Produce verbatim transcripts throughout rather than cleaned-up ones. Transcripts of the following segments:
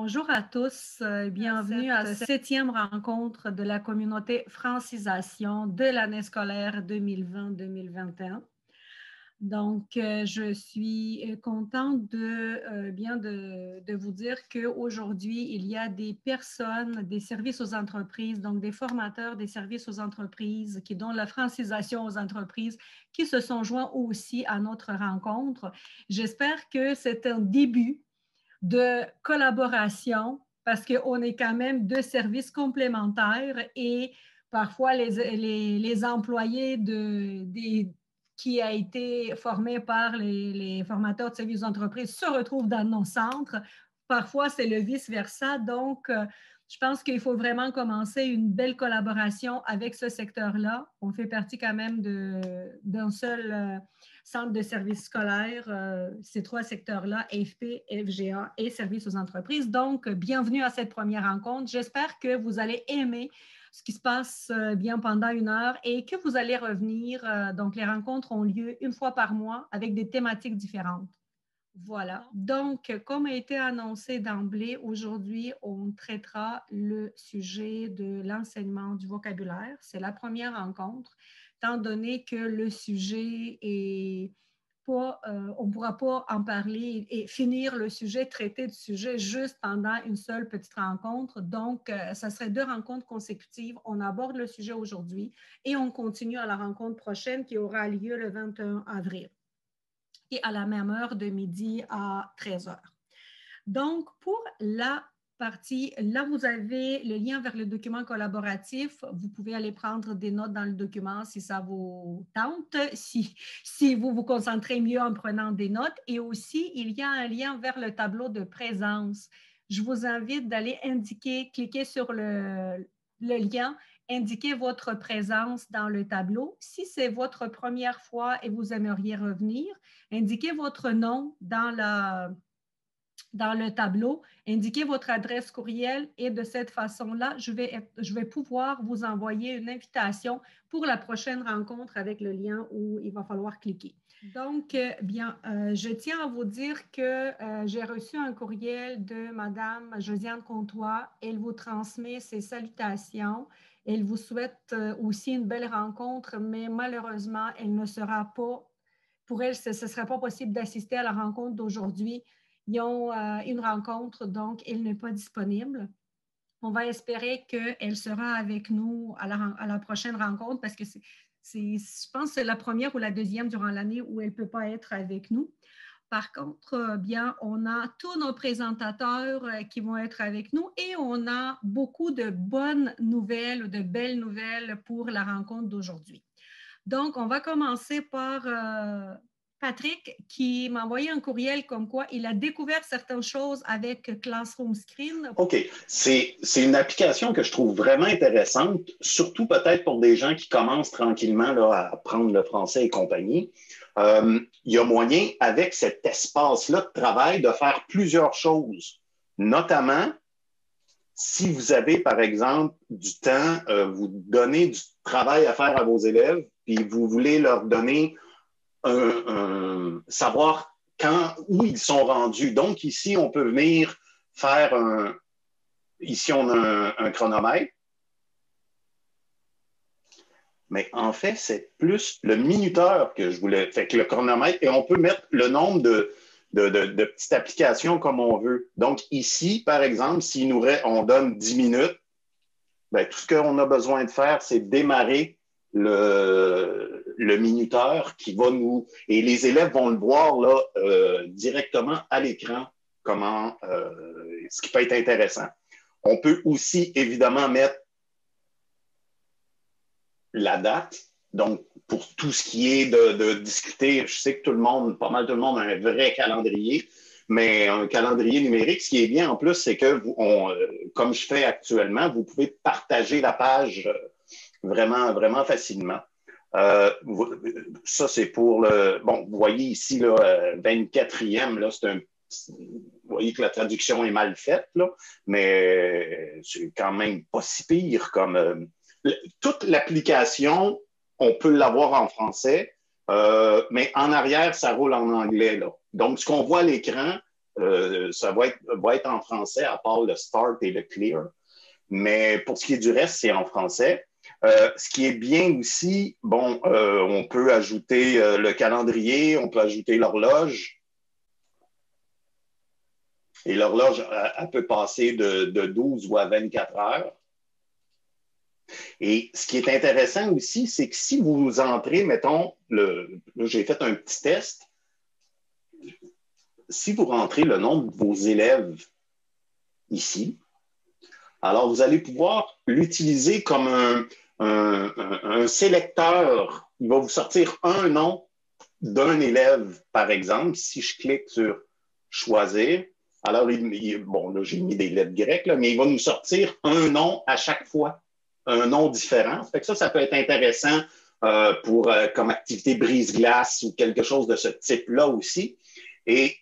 Bonjour à tous, euh, bienvenue à cette septième rencontre de la communauté francisation de l'année scolaire deux mille vingt deux mille vingt et un. Donc, euh, je suis contente de, euh, bien de, de vous dire qu'aujourd'hui, il y a des personnes, des services aux entreprises, donc des formateurs des services aux entreprises qui donnent la francisation aux entreprises, qui se sont joints aussi à notre rencontre. J'espère que c'est un début de collaboration parce qu'on est quand même deux services complémentaires et parfois les, les, les employés de, des, qui a été formé par les, les formateurs de services d'entreprise se retrouvent dans nos centres. Parfois, c'est le vice-versa. Donc, euh, je pense qu'il faut vraiment commencer une belle collaboration avec ce secteur-là. On fait partie quand même d'un seul euh, centre de services scolaires, euh, ces trois secteurs-là, A F P, F G A et services aux entreprises. Donc, bienvenue à cette première rencontre. J'espère que vous allez aimer ce qui se passe bien pendant une heure et que vous allez revenir. Donc, les rencontres ont lieu une fois par mois avec des thématiques différentes. Voilà. Donc, comme a été annoncé d'emblée, aujourd'hui, on traitera le sujet de l'enseignement du vocabulaire. C'est la première rencontre, étant donné que le sujet est pas, euh, on ne pourra pas en parler et finir le sujet, traiter du sujet juste pendant une seule petite rencontre. Donc, euh, ça serait deux rencontres consécutives. On aborde le sujet aujourd'hui et on continue à la rencontre prochaine qui aura lieu le vingt et un avril et à la même heure de midi à treize heures. Donc, pour la partie, là, vous avez le lien vers le document collaboratif. Vous pouvez aller prendre des notes dans le document si ça vous tente, si, si vous vous concentrez mieux en prenant des notes. Et aussi, il y a un lien vers le tableau de présence. Je vous invite d'aller indiquer, cliquer sur le, le lien, indiquer votre présence dans le tableau. Si c'est votre première fois et vous aimeriez revenir, indiquez votre nom dans la... dans le tableau, indiquez votre adresse courriel et de cette façon-là, je vais, être, je vais pouvoir vous envoyer une invitation pour la prochaine rencontre avec le lien où il va falloir cliquer. Donc, bien, euh, je tiens à vous dire que euh, j'ai reçu un courriel de Madame Josiane Comtois. Elle vous transmet ses salutations. Elle vous souhaite euh, aussi une belle rencontre, mais malheureusement, elle ne sera pas, pour elle, ce ne sera pas possible d'assister à la rencontre d'aujourd'hui. Ils ont euh, une rencontre, donc elle n'est pas disponible. On va espérer qu'elle sera avec nous à la, à la prochaine rencontre parce que c'est, c'est, je pense que c'est la première ou la deuxième durant l'année où elle ne peut pas être avec nous. Par contre, bien, on a tous nos présentateurs qui vont être avec nous et on a beaucoup de bonnes nouvelles ou de belles nouvelles pour la rencontre d'aujourd'hui. Donc, on va commencer par... Euh, Patrick, qui m'a envoyé un courriel comme quoi il a découvert certaines choses avec Classroom Screen. OK. C'est, c'est une application que je trouve vraiment intéressante, surtout peut-être pour des gens qui commencent tranquillement là, à apprendre le français et compagnie. Euh, il y a moyen, avec cet espace-là de travail, de faire plusieurs choses. Notamment, si vous avez, par exemple, du temps, euh, vous donnez du travail à faire à vos élèves, puis vous voulez leur donner Un, un, savoir quand, où ils sont rendus. Donc, ici, on peut venir faire un... Ici, on a un, un chronomètre. Mais en fait, c'est plus le minuteur que je voulais. Fait que le chronomètre, et on peut mettre le nombre de, de, de, de petites applications comme on veut. Donc, ici, par exemple, si nous, on donne dix minutes, bien, tout ce qu'on a besoin de faire, c'est démarrer Le, le minuteur qui va nous... Et les élèves vont le voir là, euh, directement à l'écran, comment, euh, ce qui peut être intéressant. On peut aussi, évidemment, mettre la date. Donc, pour tout ce qui est de, de discuter, je sais que tout le monde, pas mal tout le monde a un vrai calendrier, mais un calendrier numérique, ce qui est bien en plus, c'est que, vous, on, comme je fais actuellement, vous pouvez partager la page vraiment, vraiment facilement. Euh, ça, c'est pour le... Bon, vous voyez ici, là, vingt-quatrième, là, c'est un... Vous voyez que la traduction est mal faite, là, mais c'est quand même pas si pire comme... Euh, toute l'application, on peut l'avoir en français, euh, mais en arrière, ça roule en anglais, là. Donc, ce qu'on voit à l'écran, Euh, ça va être, va être en français à part le start et le clear. Mais pour ce qui est du reste, c'est en français. Euh, ce qui est bien aussi, bon, euh, on peut ajouter euh, le calendrier, on peut ajouter l'horloge. Et l'horloge, elle, elle peut passer de, de douze ou à vingt-quatre heures. Et ce qui est intéressant aussi, c'est que si vous entrez, mettons, le, là, j'ai fait un petit test, si vous rentrez le nombre de vos élèves ici, alors vous allez pouvoir l'utiliser comme un, un, un, un sélecteur. Il va vous sortir un nom d'un élève, par exemple. Si je clique sur « Choisir », alors, il, il, bon, là, j'ai mis des lettres grecques, là, mais il va nous sortir un nom à chaque fois, un nom différent. Ça fait que ça, ça peut être intéressant euh, pour, euh, comme activité brise-glace ou quelque chose de ce type-là aussi. Et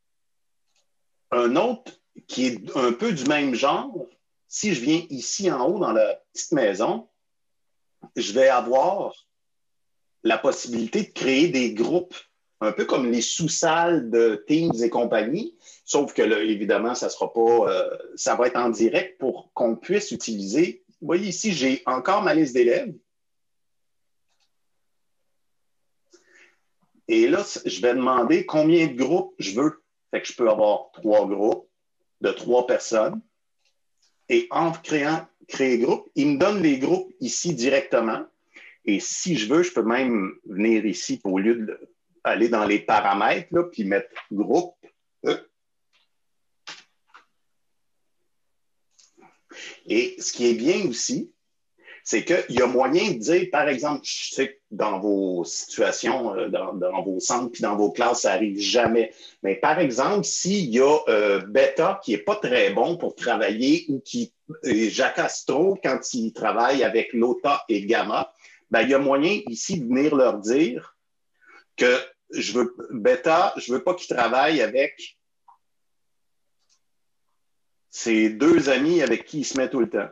un autre qui est un peu du même genre, si je viens ici en haut dans la petite maison, je vais avoir la possibilité de créer des groupes, un peu comme les sous-salles de Teams et compagnie, sauf que là, évidemment, ça sera pas, euh, ça va être en direct pour qu'on puisse utiliser. Vous voyez ici, j'ai encore ma liste d'élèves. Et là, je vais demander combien de groupes je veux. Fait que je peux avoir trois groupes de trois personnes. Et en créant créer groupe, il me donne les groupes ici directement. Et si je veux, je peux même venir ici au lieu d'aller dans les paramètres, là, puis mettre groupe. Et ce qui est bien aussi, c'est qu'il y a moyen de dire, par exemple, je sais que dans vos situations, dans, dans vos centres puis dans vos classes, ça n'arrive jamais. Mais par exemple, s'il y a euh, Beta qui n'est pas très bon pour travailler ou qui jacasse trop quand il travaille avec Lota et Gamma, ben, il y a moyen ici de venir leur dire que je veux Beta, je ne veux pas qu'il travaille avec ses deux amis avec qui il se met tout le temps.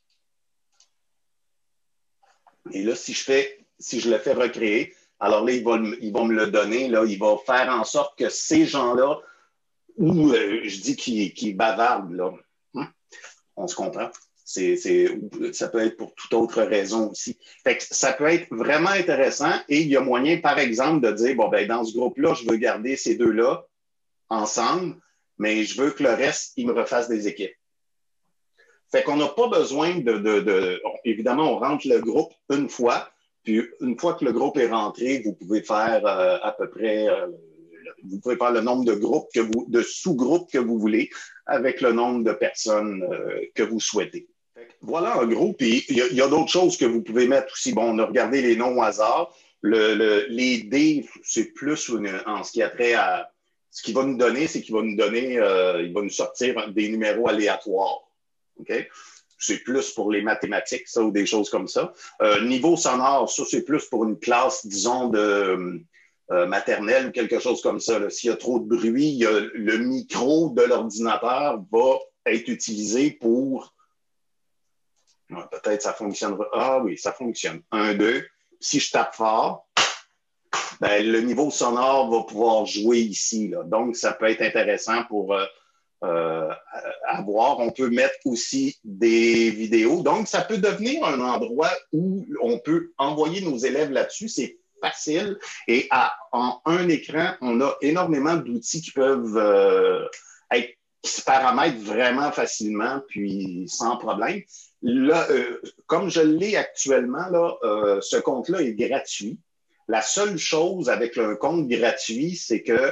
Et là, si je fais, si je le fais recréer, alors là, il va, il va me le donner, là, il va faire en sorte que ces gens-là, ou euh, je dis qu'ils qui bavardent, là, hein? On se comprend. C'est, c'est, ça peut être pour toute autre raison aussi. Fait que ça peut être vraiment intéressant et il y a moyen, par exemple, de dire, bon, ben, dans ce groupe-là, je veux garder ces deux-là ensemble, mais je veux que le reste, ils me refassent des équipes. Fait qu'on n'a pas besoin de, de, de... Évidemment, on rentre le groupe une fois, puis une fois que le groupe est rentré, vous pouvez faire euh, à peu près... Euh, vous pouvez faire le nombre de groupes, que vous, de sous-groupes que vous voulez avec le nombre de personnes euh, que vous souhaitez. Voilà un groupe. Puis il y a, a d'autres choses que vous pouvez mettre aussi. Bon, on a regardé les noms au hasard. Le, le, les dés, c'est plus une, en ce qui a trait à... Ce qu'il va nous donner, c'est qu'il va nous donner, euh, il va nous sortir des numéros aléatoires. OK? C'est plus pour les mathématiques, ça, ou des choses comme ça. Euh, niveau sonore, ça, c'est plus pour une classe, disons, de euh, maternelle ou quelque chose comme ça. S'il y a trop de bruit, il y a, le micro de l'ordinateur va être utilisé pour... Ouais, peut-être ça fonctionnera. Ah oui, ça fonctionne. Un, deux. Si je tape fort, ben, le niveau sonore va pouvoir jouer ici, là. Donc, ça peut être intéressant pour... Euh, Euh, à voir. On peut mettre aussi des vidéos. Donc, ça peut devenir un endroit où on peut envoyer nos élèves là-dessus. C'est facile. Et à, en un écran, on a énormément d'outils qui peuvent euh, être, qui se paramètrent vraiment facilement, puis sans problème. Là, euh, comme je l'ai actuellement, là, euh, ce compte-là est gratuit. La seule chose avec un compte gratuit, c'est que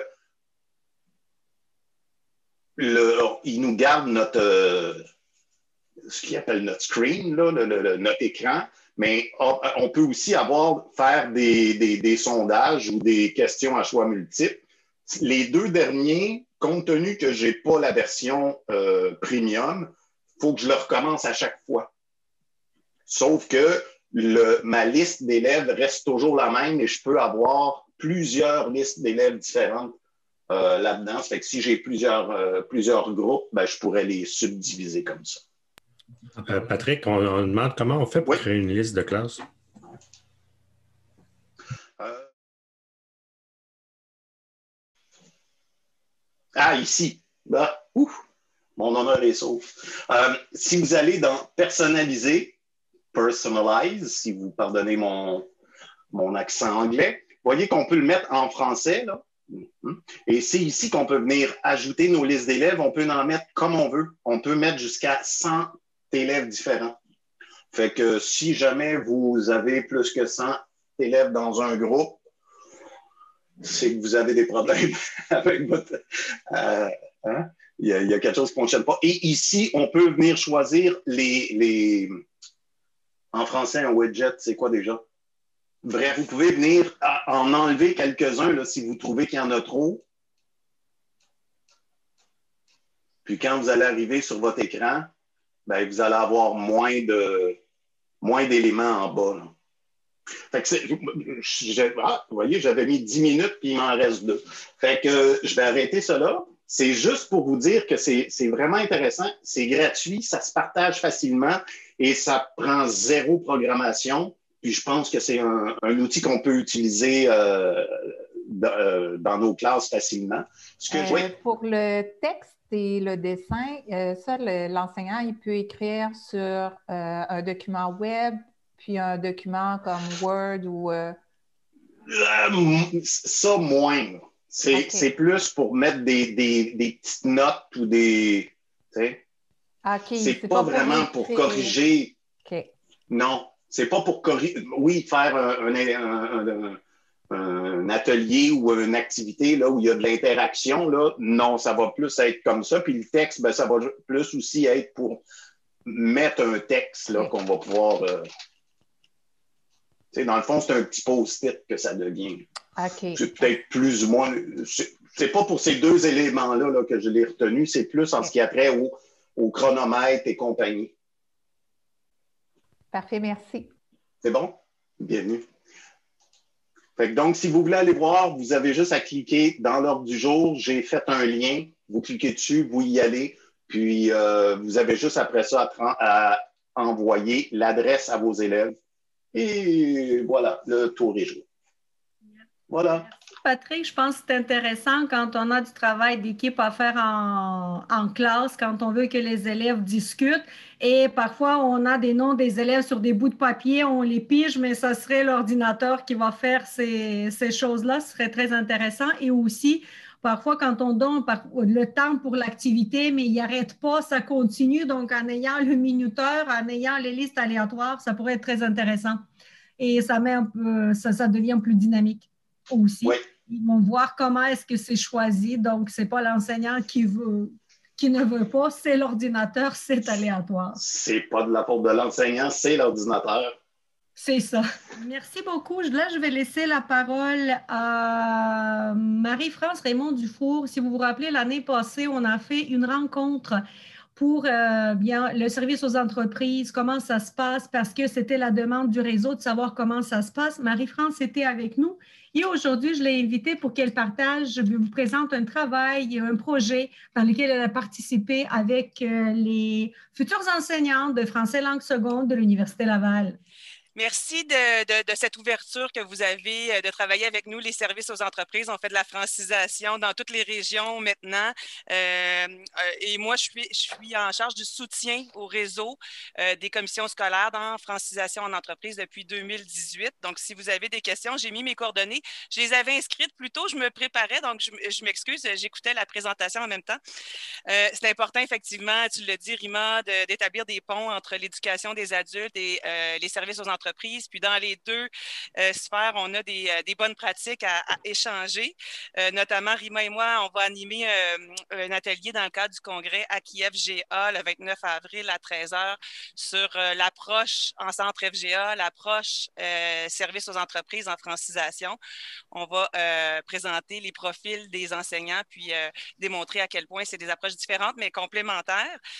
Le, il nous garde notre, euh, ce qu'il appelle notre screen, là, le, le, notre écran, mais on, on peut aussi avoir, faire des, des, des sondages ou des questions à choix multiples. Les deux derniers, compte tenu que je n'ai pas la version euh, premium, il faut que je le recommence à chaque fois. Sauf que le, ma liste d'élèves reste toujours la même et je peux avoir plusieurs listes d'élèves différentes. Euh, là-dedans. Ça fait que si j'ai plusieurs, euh, plusieurs groupes, ben, je pourrais les subdiviser comme ça. Euh, Patrick, on, on demande comment on fait pour oui. créer une liste de classe? Euh, Ah, ici. Bah, ouf, mon honneur est sauf. Euh, si vous allez dans personnaliser, personalize, si vous pardonnez mon, mon accent anglais, voyez qu'on peut le mettre en français, là. Et c'est ici qu'on peut venir ajouter nos listes d'élèves. On peut en mettre comme on veut. On peut mettre jusqu'à cent élèves différents. Fait que si jamais vous avez plus que cent élèves dans un groupe, c'est que vous avez des problèmes avec votre... Euh, hein? il, y a, il y a quelque chose qui ne fonctionne pas. Et ici, on peut venir choisir les... les... En français, un widget, c'est quoi déjà? Vrai, vous pouvez venir en enlever quelques-uns là, si vous trouvez qu'il y en a trop. Puis quand vous allez arriver sur votre écran, ben, vous allez avoir moins de moins d'éléments en bas. Là. Fait que c'est, ah, vous voyez, j'avais mis dix minutes, puis il m'en reste deux. Fait que je vais arrêter cela. C'est juste pour vous dire que c'est, c'est vraiment intéressant. C'est gratuit, ça se partage facilement et ça prend zéro programmation. Puis je pense que c'est un, un outil qu'on peut utiliser euh, dans, dans nos classes facilement. Ce que euh, je vois... Pour le texte et le dessin, euh, ça, le, l'enseignant, il peut écrire sur euh, un document web, puis un document comme Word ou... Euh... Euh, ça, moins. C'est, okay. c'est plus pour mettre des, des, des petites notes ou des... Tu sais? Okay, c'est, c'est pas, pas vraiment pour, pour corriger. Okay. Non. C'est pas pour corriger. Oui, faire un, un, un, un atelier ou une activité là, où il y a de l'interaction, là, non, ça va plus être comme ça. Puis le texte, ben, ça va plus aussi être pour mettre un texte là, qu'on va pouvoir. Euh... Tu sais, dans le fond, c'est un petit post-it que ça devient. Okay. C'est peut-être plus ou moins. C'est, c'est pas pour ces deux éléments-là là, que je l'ai retenu, c'est plus en ce qui a trait au, au chronomètre et compagnie. Parfait, merci. C'est bon? Bienvenue. Fait que donc, si vous voulez aller voir, vous avez juste à cliquer dans l'ordre du jour. J'ai fait un lien. Vous cliquez dessus, vous y allez. Puis, euh, vous avez juste après ça à, à envoyer l'adresse à vos élèves. Et voilà, le tour est joué. Voilà. Patrick, je pense que c'est intéressant quand on a du travail d'équipe à faire en, en classe, quand on veut que les élèves discutent. Et parfois, on a des noms des élèves sur des bouts de papier, on les pige, mais ça serait l'ordinateur qui va faire ces, ces choses-là. Ce serait très intéressant. Et aussi, parfois, quand on donne le temps pour l'activité, mais il n'arrête pas, ça continue. Donc, en ayant le minuteur, en ayant les listes aléatoires, ça pourrait être très intéressant. Et ça, met un peu, ça, ça devient plus dynamique aussi. Oui. Ils vont voir comment est-ce que c'est choisi. Donc, ce n'est pas l'enseignant qui veut, qui ne veut pas, c'est l'ordinateur, c'est aléatoire. C'est pas de la faute de l'enseignant, c'est l'ordinateur. C'est ça. Merci beaucoup. Là, je vais laisser la parole à Marie-France Raymond-Dufour. Si vous vous rappelez, l'année passée, on a fait une rencontre pour euh, bien, le service aux entreprises, comment ça se passe, parce que c'était la demande du réseau de savoir comment ça se passe. Marie-France était avec nous et aujourd'hui, je l'ai invitée pour qu'elle partage, je vous présente un travail, un projet dans lequel elle a participé avec euh, les futurs enseignants de français langue seconde de l'Université Laval. Merci de, de, de cette ouverture que vous avez de travailler avec nous, les services aux entreprises. On fait de la francisation dans toutes les régions maintenant. Euh, et moi, je suis, je suis en charge du soutien au réseau euh, des commissions scolaires dans francisation en entreprise depuis deux mille dix-huit. Donc, si vous avez des questions, j'ai mis mes coordonnées. Je les avais inscrites plus tôt, je me préparais, donc je, je m'excuse, j'écoutais la présentation en même temps. Euh, c'est important, effectivement, tu l'as dit, Rima, de, d'établir des ponts entre l'éducation des adultes et euh, les services aux entreprises. Puis dans les deux euh, sphères, on a des, euh, des bonnes pratiques à, à échanger. Euh, notamment, Rima et moi, on va animer euh, un atelier dans le cadre du congrès A K I F G A le vingt-neuf avril à treize heures sur euh, l'approche en centre F G A, l'approche euh, service aux entreprises en francisation. On va euh, présenter les profils des enseignants puis euh, démontrer à quel point c'est des approches différentes mais complémentaires.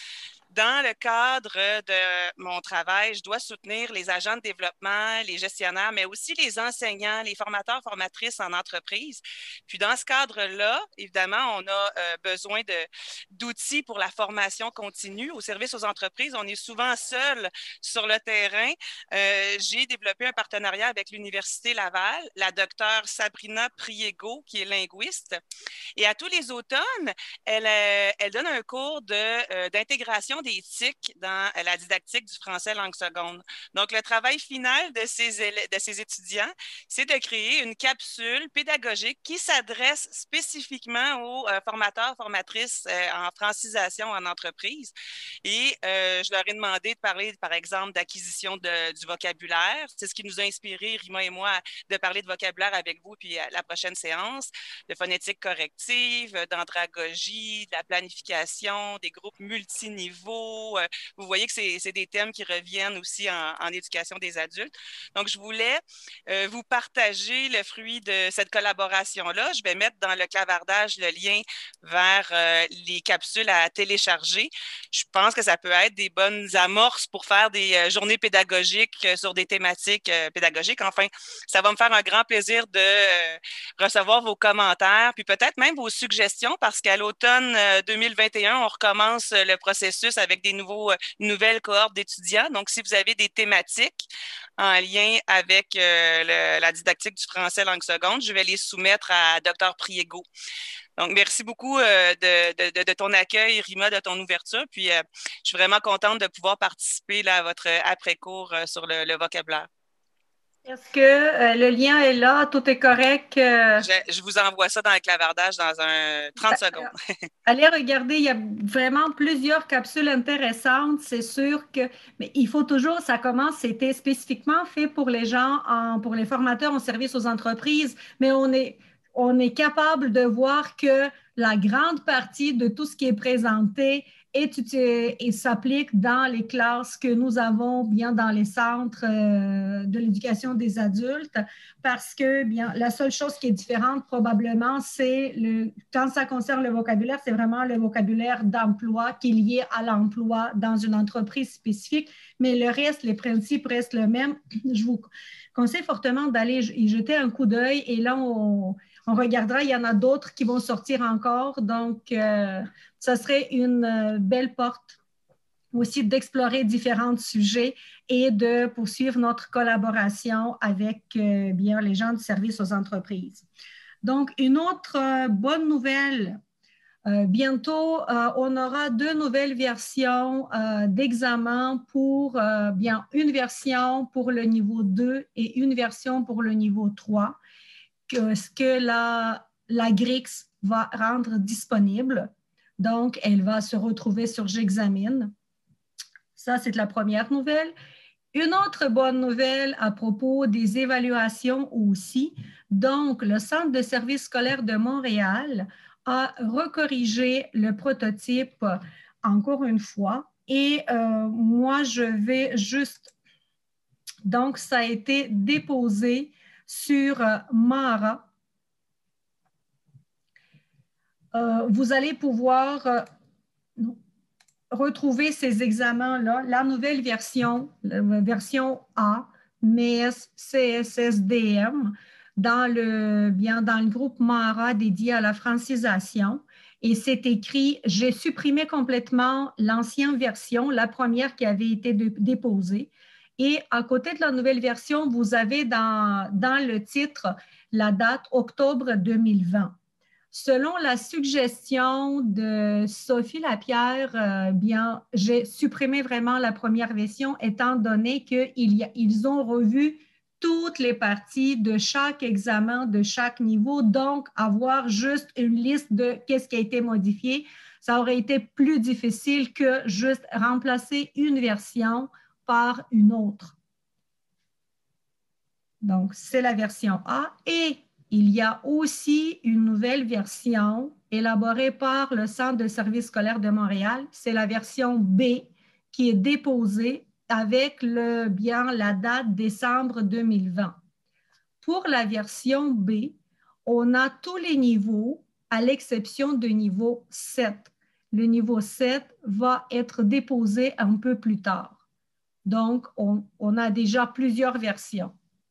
Dans le cadre de mon travail, je dois soutenir les agents de développement, les gestionnaires, mais aussi les enseignants, les formateurs, formatrices en entreprise. Puis dans ce cadre-là, évidemment, on a euh, besoin de, d'outils pour la formation continue. Au service aux entreprises, on est souvent seul sur le terrain. Euh, j'ai développé un partenariat avec l'Université Laval, la docteure Sabrina Priego, qui est linguiste. Et à tous les automnes, elle, euh, elle donne un cours de, euh, d'intégration d'éthique dans la didactique du français langue seconde. Donc, le travail final de ces, élèves, de ces étudiants, c'est de créer une capsule pédagogique qui s'adresse spécifiquement aux euh, formateurs, formatrices euh, en francisation en entreprise. Et euh, je leur ai demandé de parler, par exemple, d'acquisition de, du vocabulaire. C'est ce qui nous a inspiré, Rima et moi, de parler de vocabulaire avec vous, puis à la prochaine séance, de phonétique corrective, d'andragogie, de la planification, des groupes multiniveaux. Vous voyez que c'est, c'est des thèmes qui reviennent aussi en, en éducation des adultes. Donc, je voulais euh, vous partager le fruit de cette collaboration-là. Je vais mettre dans le clavardage le lien vers euh, les capsules à télécharger. Je pense que ça peut être des bonnes amorces pour faire des euh, journées pédagogiques euh, sur des thématiques euh, pédagogiques. Enfin, ça va me faire un grand plaisir de euh, recevoir vos commentaires, puis peut-être même vos suggestions, parce qu'à l'automne euh, deux mille vingt et un, on recommence euh, le processus avec des nouveaux, euh, nouvelles cohortes d'étudiants. Donc, si vous avez des thématiques en lien avec euh, le, la didactique du français langue seconde, je vais les soumettre à docteur Priego. Donc, merci beaucoup euh, de, de, de ton accueil, Rima, de ton ouverture. Puis, euh, je suis vraiment contente de pouvoir participer là, à votre après-cours euh, sur le, le vocabulaire. Est-ce que euh, le lien est là? Tout est correct? Euh... Je, je vous envoie ça dans le clavardage dans un trente secondes. Allez regarder, il y a vraiment plusieurs capsules intéressantes. C'est sûr que, mais il faut toujours, ça commence, c'était spécifiquement fait pour les gens, en, pour les formateurs en service aux entreprises, mais on est, on est capable de voir que la grande partie de tout ce qui est présenté est, et s'applique dans les classes que nous avons bien dans les centres euh, de l'éducation des adultes, parce que bien la seule chose qui est différente probablement, c'est le, quand ça concerne le vocabulaire, c'est vraiment le vocabulaire d'emploi qui est lié à l'emploi dans une entreprise spécifique, mais le reste, les principes restent le même. Je vous conseille fortement d'aller y jeter un coup d'œil et là, on, on regardera, il y en a d'autres qui vont sortir encore, donc euh, ça serait une belle porte aussi d'explorer différents sujets et de poursuivre notre collaboration avec euh, bien les gens du service aux entreprises. Donc, une autre euh, bonne nouvelle, euh, bientôt, euh, on aura deux nouvelles versions euh, d'examen pour, euh, bien, une version pour le niveau deux et une version pour le niveau trois, que, ce que la, la G R I C S va rendre disponible. Donc, elle va se retrouver sur J'examine. Ça, c'est la première nouvelle. Une autre bonne nouvelle à propos des évaluations aussi. Donc, le Centre de services scolaires de Montréal a recorrigé le prototype encore une fois. Et euh, moi, je vais juste... Donc, ça a été déposé sur euh, Mara. Euh, vous allez pouvoir euh, retrouver ces examens-là, la nouvelle version, la version A, M E S, C S S D M, dans le, bien, dans le groupe Mara dédié à la francisation. Et c'est écrit, j'ai supprimé complètement l'ancienne version, la première qui avait été de, déposée. Et à côté de la nouvelle version, vous avez dans, dans le titre la date octobre deux mille vingt. Selon la suggestion de Sophie Lapierre, euh, bien, j'ai supprimé vraiment la première version étant donné qu'ils ils ont revu toutes les parties de chaque examen, de chaque niveau. Donc, avoir juste une liste de qu'est-ce qui a été modifié, ça aurait été plus difficile que juste remplacer une version par une autre. Donc, c'est la version A. Et il y a aussi une nouvelle version élaborée par le Centre de services scolaires de Montréal. C'est la version B qui est déposée avec le, bien la date décembre deux mille vingt. Pour la version B, on a tous les niveaux à l'exception du niveau sept. le niveau sept va être déposé un peu plus tard. Donc, on, on a déjà plusieurs versions.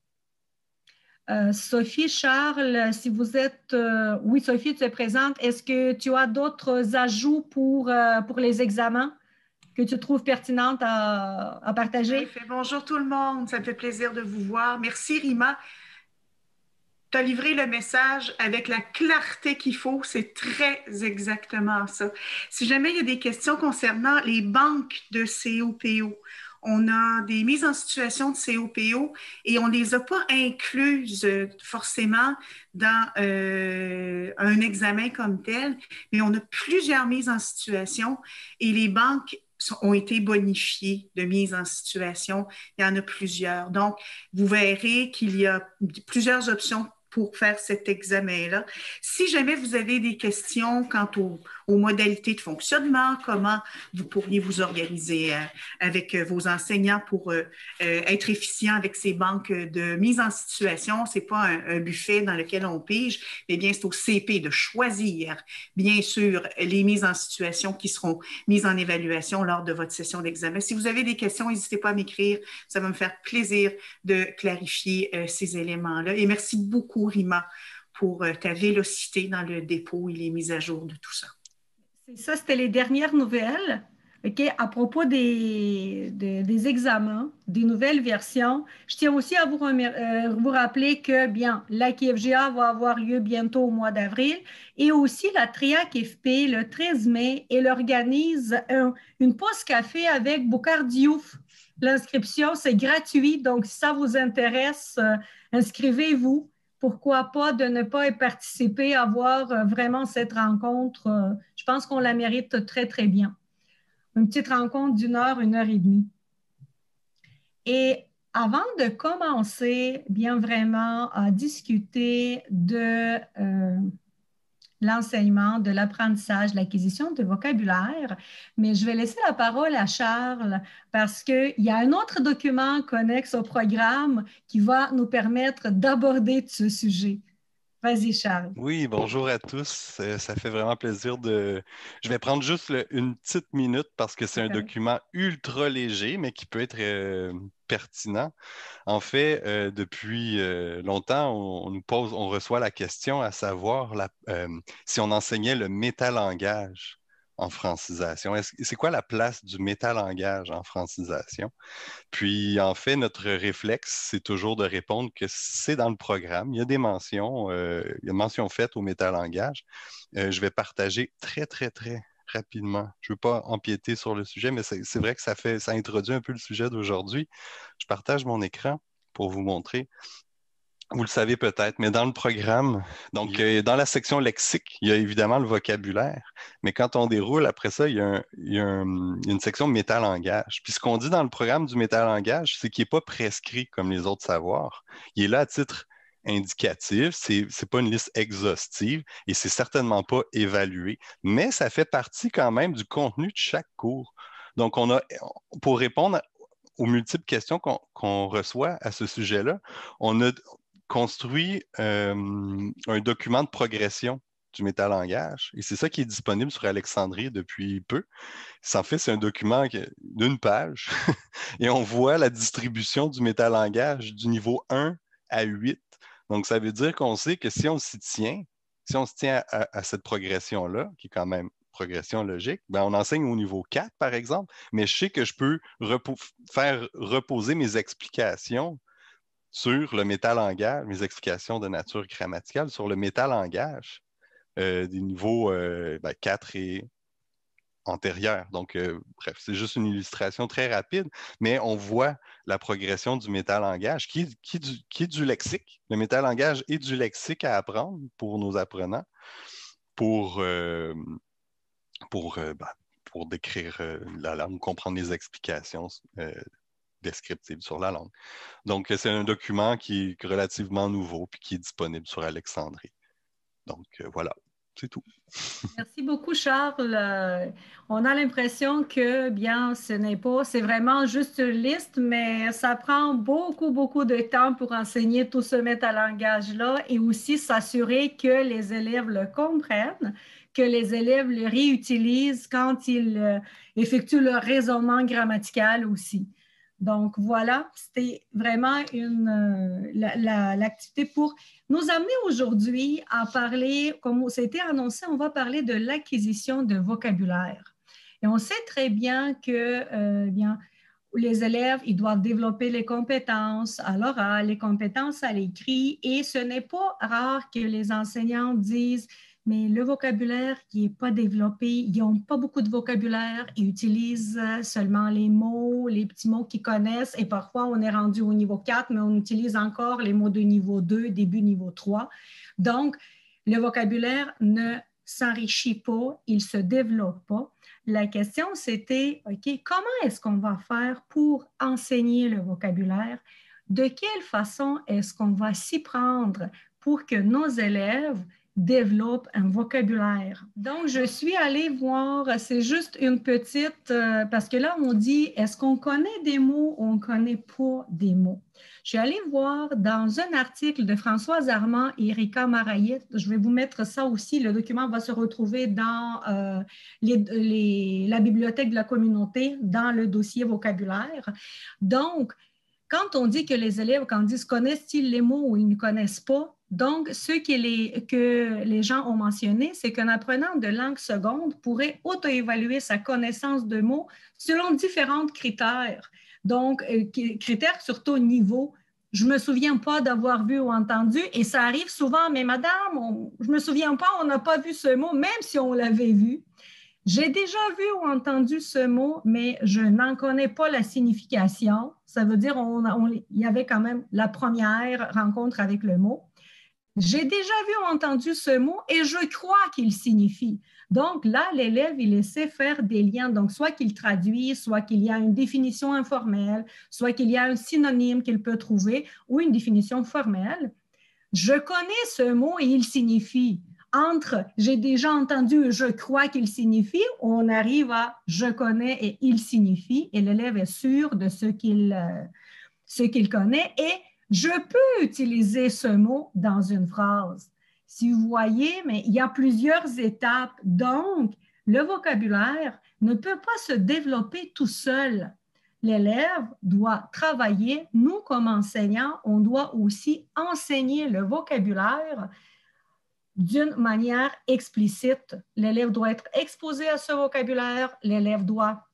Euh, Sophie, Charles, si vous êtes... Euh, oui, Sophie, tu es présente. Est-ce que tu as d'autres ajouts pour, euh, pour les examens que tu trouves pertinentes à, à partager? Oui, bonjour tout le monde. Ça me fait plaisir de vous voir. Merci, Rima. Tu as livré le message avec la clarté qu'il faut. C'est très exactement ça. Si jamais il y a des questions concernant les banques de C O P O, on a des mises en situation de C O P O et on ne les a pas incluses forcément dans euh, un examen comme tel, mais on a plusieurs mises en situation et les banques ont été bonifiées de mise en situation. Il y en a plusieurs. Donc, vous verrez qu'il y a plusieurs options pour faire cet examen-là. Si jamais vous avez des questions quant aux, aux modalités de fonctionnement, comment vous pourriez vous organiser euh, avec vos enseignants pour euh, euh, être efficient avec ces banques de mise en situation, ce n'est pas un, un buffet dans lequel on pige, mais bien c'est au C P de choisir, bien sûr, les mises en situation qui seront mises en évaluation lors de votre session d'examen. Si vous avez des questions, n'hésitez pas à m'écrire. Ça va me faire plaisir de clarifier euh, ces éléments-là. Et merci beaucoup, Rima, pour euh, ta vélocité dans le dépôt et les mises à jour de tout ça. C'est ça, c'était les dernières nouvelles. Okay. À propos des, des, des examens, des nouvelles versions, je tiens aussi à vous, euh, vous rappeler que bien, l'A Q F G A va avoir lieu bientôt au mois d'avril et aussi la TRIAC F P le treize mai, elle organise un, une pause café avec Boucar Diouf. L'inscription, c'est gratuit, donc si ça vous intéresse, euh, inscrivez-vous. Pourquoi pas de ne pas y participer, avoir vraiment cette rencontre. Je pense qu'on la mérite très, très bien. Une petite rencontre d'une heure, une heure et demie. Et avant de commencer, bien vraiment, à discuter de euh, l'enseignement, de l'apprentissage, l'acquisition de vocabulaire, mais je vais laisser la parole à Charles parce qu'il y a un autre document connexe au programme qui va nous permettre d'aborder ce sujet. Vas-y, Charles. Oui, bonjour à tous. Euh, ça fait vraiment plaisir de... Je vais prendre juste le, une petite minute parce que c'est un document ultra léger, mais qui peut être euh, pertinent. En fait, euh, depuis euh, longtemps, on, on nous pose, on reçoit la question à savoir la, euh, si on enseignait le métalangage en francisation. C'est quoi la place du métalangage en francisation? Puis, en fait, notre réflexe, c'est toujours de répondre que c'est dans le programme. Il y a des mentions, euh, il y a une mention faite au métalangage. Euh, je vais partager très, très, très rapidement. Je ne veux pas empiéter sur le sujet, mais c'est vrai que ça fait, ça introduit un peu le sujet d'aujourd'hui. Je partage mon écran pour vous montrer. Vous le savez peut-être, mais dans le programme, donc euh, dans la section lexique, il y a évidemment le vocabulaire, mais quand on déroule, après ça, il y a, un, il y a un, une section métalangage. Puis ce qu'on dit dans le programme du métalangage, c'est qu'il n'est pas prescrit comme les autres savoirs. Il est là à titre indicatif, c'est n'est pas une liste exhaustive et c'est certainement pas évalué, mais ça fait partie quand même du contenu de chaque cours. Donc, on a, pour répondre aux multiples questions qu'on qu'on reçoit à ce sujet-là, on a construit euh, un document de progression du métalangage. Et c'est ça qui est disponible sur Alexandrie depuis peu. En fait, c'est un document d'une page et on voit la distribution du métalangage du niveau un à huit. Donc, ça veut dire qu'on sait que si on s'y tient, si on se tient à, à, à cette progression-là, qui est quand même progression logique, ben on enseigne au niveau quatre, par exemple, mais je sais que je peux repo faire reposer mes explications sur le métalangage, mes explications de nature grammaticale sur le métalangage euh, des niveaux euh, ben, quatre et antérieurs. Donc, euh, bref, c'est juste une illustration très rapide, mais on voit la progression du métalangage qui, qui, qui est du lexique. Le métalangage est du lexique à apprendre pour nos apprenants, pour... Euh, pour, euh, ben, pour décrire euh, la langue, comprendre les explications euh, descriptives sur la langue. Donc, c'est un document qui est relativement nouveau puis qui est disponible sur Alexandrie. Donc, euh, voilà, c'est tout. Merci beaucoup, Charles. Euh, on a l'impression que, bien, ce n'est pas, c'est vraiment juste une liste, mais ça prend beaucoup, beaucoup de temps pour enseigner tout ce métalangage-là et aussi s'assurer que les élèves le comprennent, que les élèves le réutilisent quand ils euh, effectuent leur raisonnement grammatical aussi. Donc, voilà, c'était vraiment une, euh, la, la, l'activité pour nous amener aujourd'hui à parler, comme c'était annoncé, on va parler de l'acquisition de vocabulaire. Et on sait très bien que euh, bien, les élèves, ils doivent développer les compétences à l'oral, les compétences à l'écrit, et ce n'est pas rare que les enseignants disent mais le vocabulaire qui n'est pas développé, ils n'ont pas beaucoup de vocabulaire, ils utilisent seulement les mots, les petits mots qu'ils connaissent, et parfois on est rendu au niveau quatre, mais on utilise encore les mots de niveau deux, début niveau trois. Donc, le vocabulaire ne s'enrichit pas, il ne se développe pas. La question, c'était, OK, comment est-ce qu'on va faire pour enseigner le vocabulaire? De quelle façon est-ce qu'on va s'y prendre pour que nos élèves développe un vocabulaire. Donc, je suis allée voir, c'est juste une petite, euh, parce que là, on dit, est-ce qu'on connaît des mots ou on ne connaît pas des mots? Je suis allée voir dans un article de Françoise Armand et Erika Maraillet, je vais vous mettre ça aussi, le document va se retrouver dans euh, les, les, la bibliothèque de la communauté, dans le dossier vocabulaire. Donc, quand on dit que les élèves, quand ils disent connaissent-ils les mots ou ils ne connaissent pas, donc, ce que les, que les gens ont mentionné, c'est qu'un apprenant de langue seconde pourrait auto-évaluer sa connaissance de mots selon différents critères. Donc, euh, critères surtout niveau. Je ne me souviens pas d'avoir vu ou entendu, et ça arrive souvent, mais madame, on, je ne me souviens pas, on n'a pas vu ce mot, même si on l'avait vu. J'ai déjà vu ou entendu ce mot, mais je n'en connais pas la signification. Ça veut dire qu'il y avait quand même la première rencontre avec le mot. J'ai déjà vu ou entendu ce mot et je crois qu'il signifie. Donc là, l'élève, il essaie de faire des liens. Donc, soit qu'il traduit, soit qu'il y a une définition informelle, soit qu'il y a un synonyme qu'il peut trouver ou une définition formelle. Je connais ce mot et il signifie. Entre « j'ai déjà entendu » et « je crois qu'il signifie », on arrive à « je connais » et « il signifie » et l'élève est sûr de ce qu'il, euh, ce qu'il connaît et je peux utiliser ce mot dans une phrase. Si vous voyez, mais il y a plusieurs étapes. Donc, le vocabulaire ne peut pas se développer tout seul. L'élève doit travailler. Nous, comme enseignants, on doit aussi enseigner le vocabulaire d'une manière explicite. L'élève doit être exposé à ce vocabulaire. L'élève doit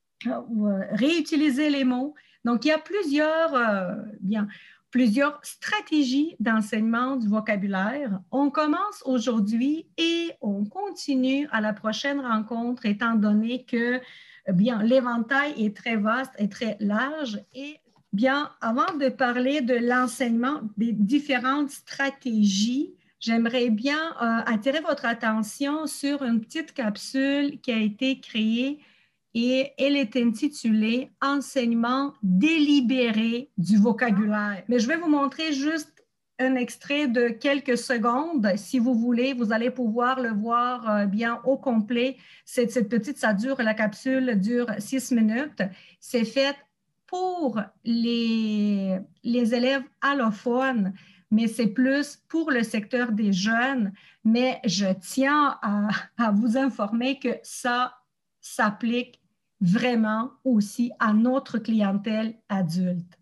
réutiliser les mots. Donc, il y a plusieurs... Euh, bien, plusieurs stratégies d'enseignement du vocabulaire. On commence aujourd'hui et on continue à la prochaine rencontre, étant donné que bien, l'éventail est très vaste et très large. Et bien, avant de parler de l'enseignement, des différentes stratégies, j'aimerais bien euh, attirer votre attention sur une petite capsule qui a été créée et elle est intitulée « Enseignement délibéré du vocabulaire ». Mais je vais vous montrer juste un extrait de quelques secondes. Si vous voulez, vous allez pouvoir le voir euh, bien au complet. Cette, cette petite, ça dure, la capsule dure six minutes. C'est fait pour les, les élèves allophones, mais c'est plus pour le secteur des jeunes. Mais je tiens à, à vous informer que ça s'applique vraiment aussi à notre clientèle adulte.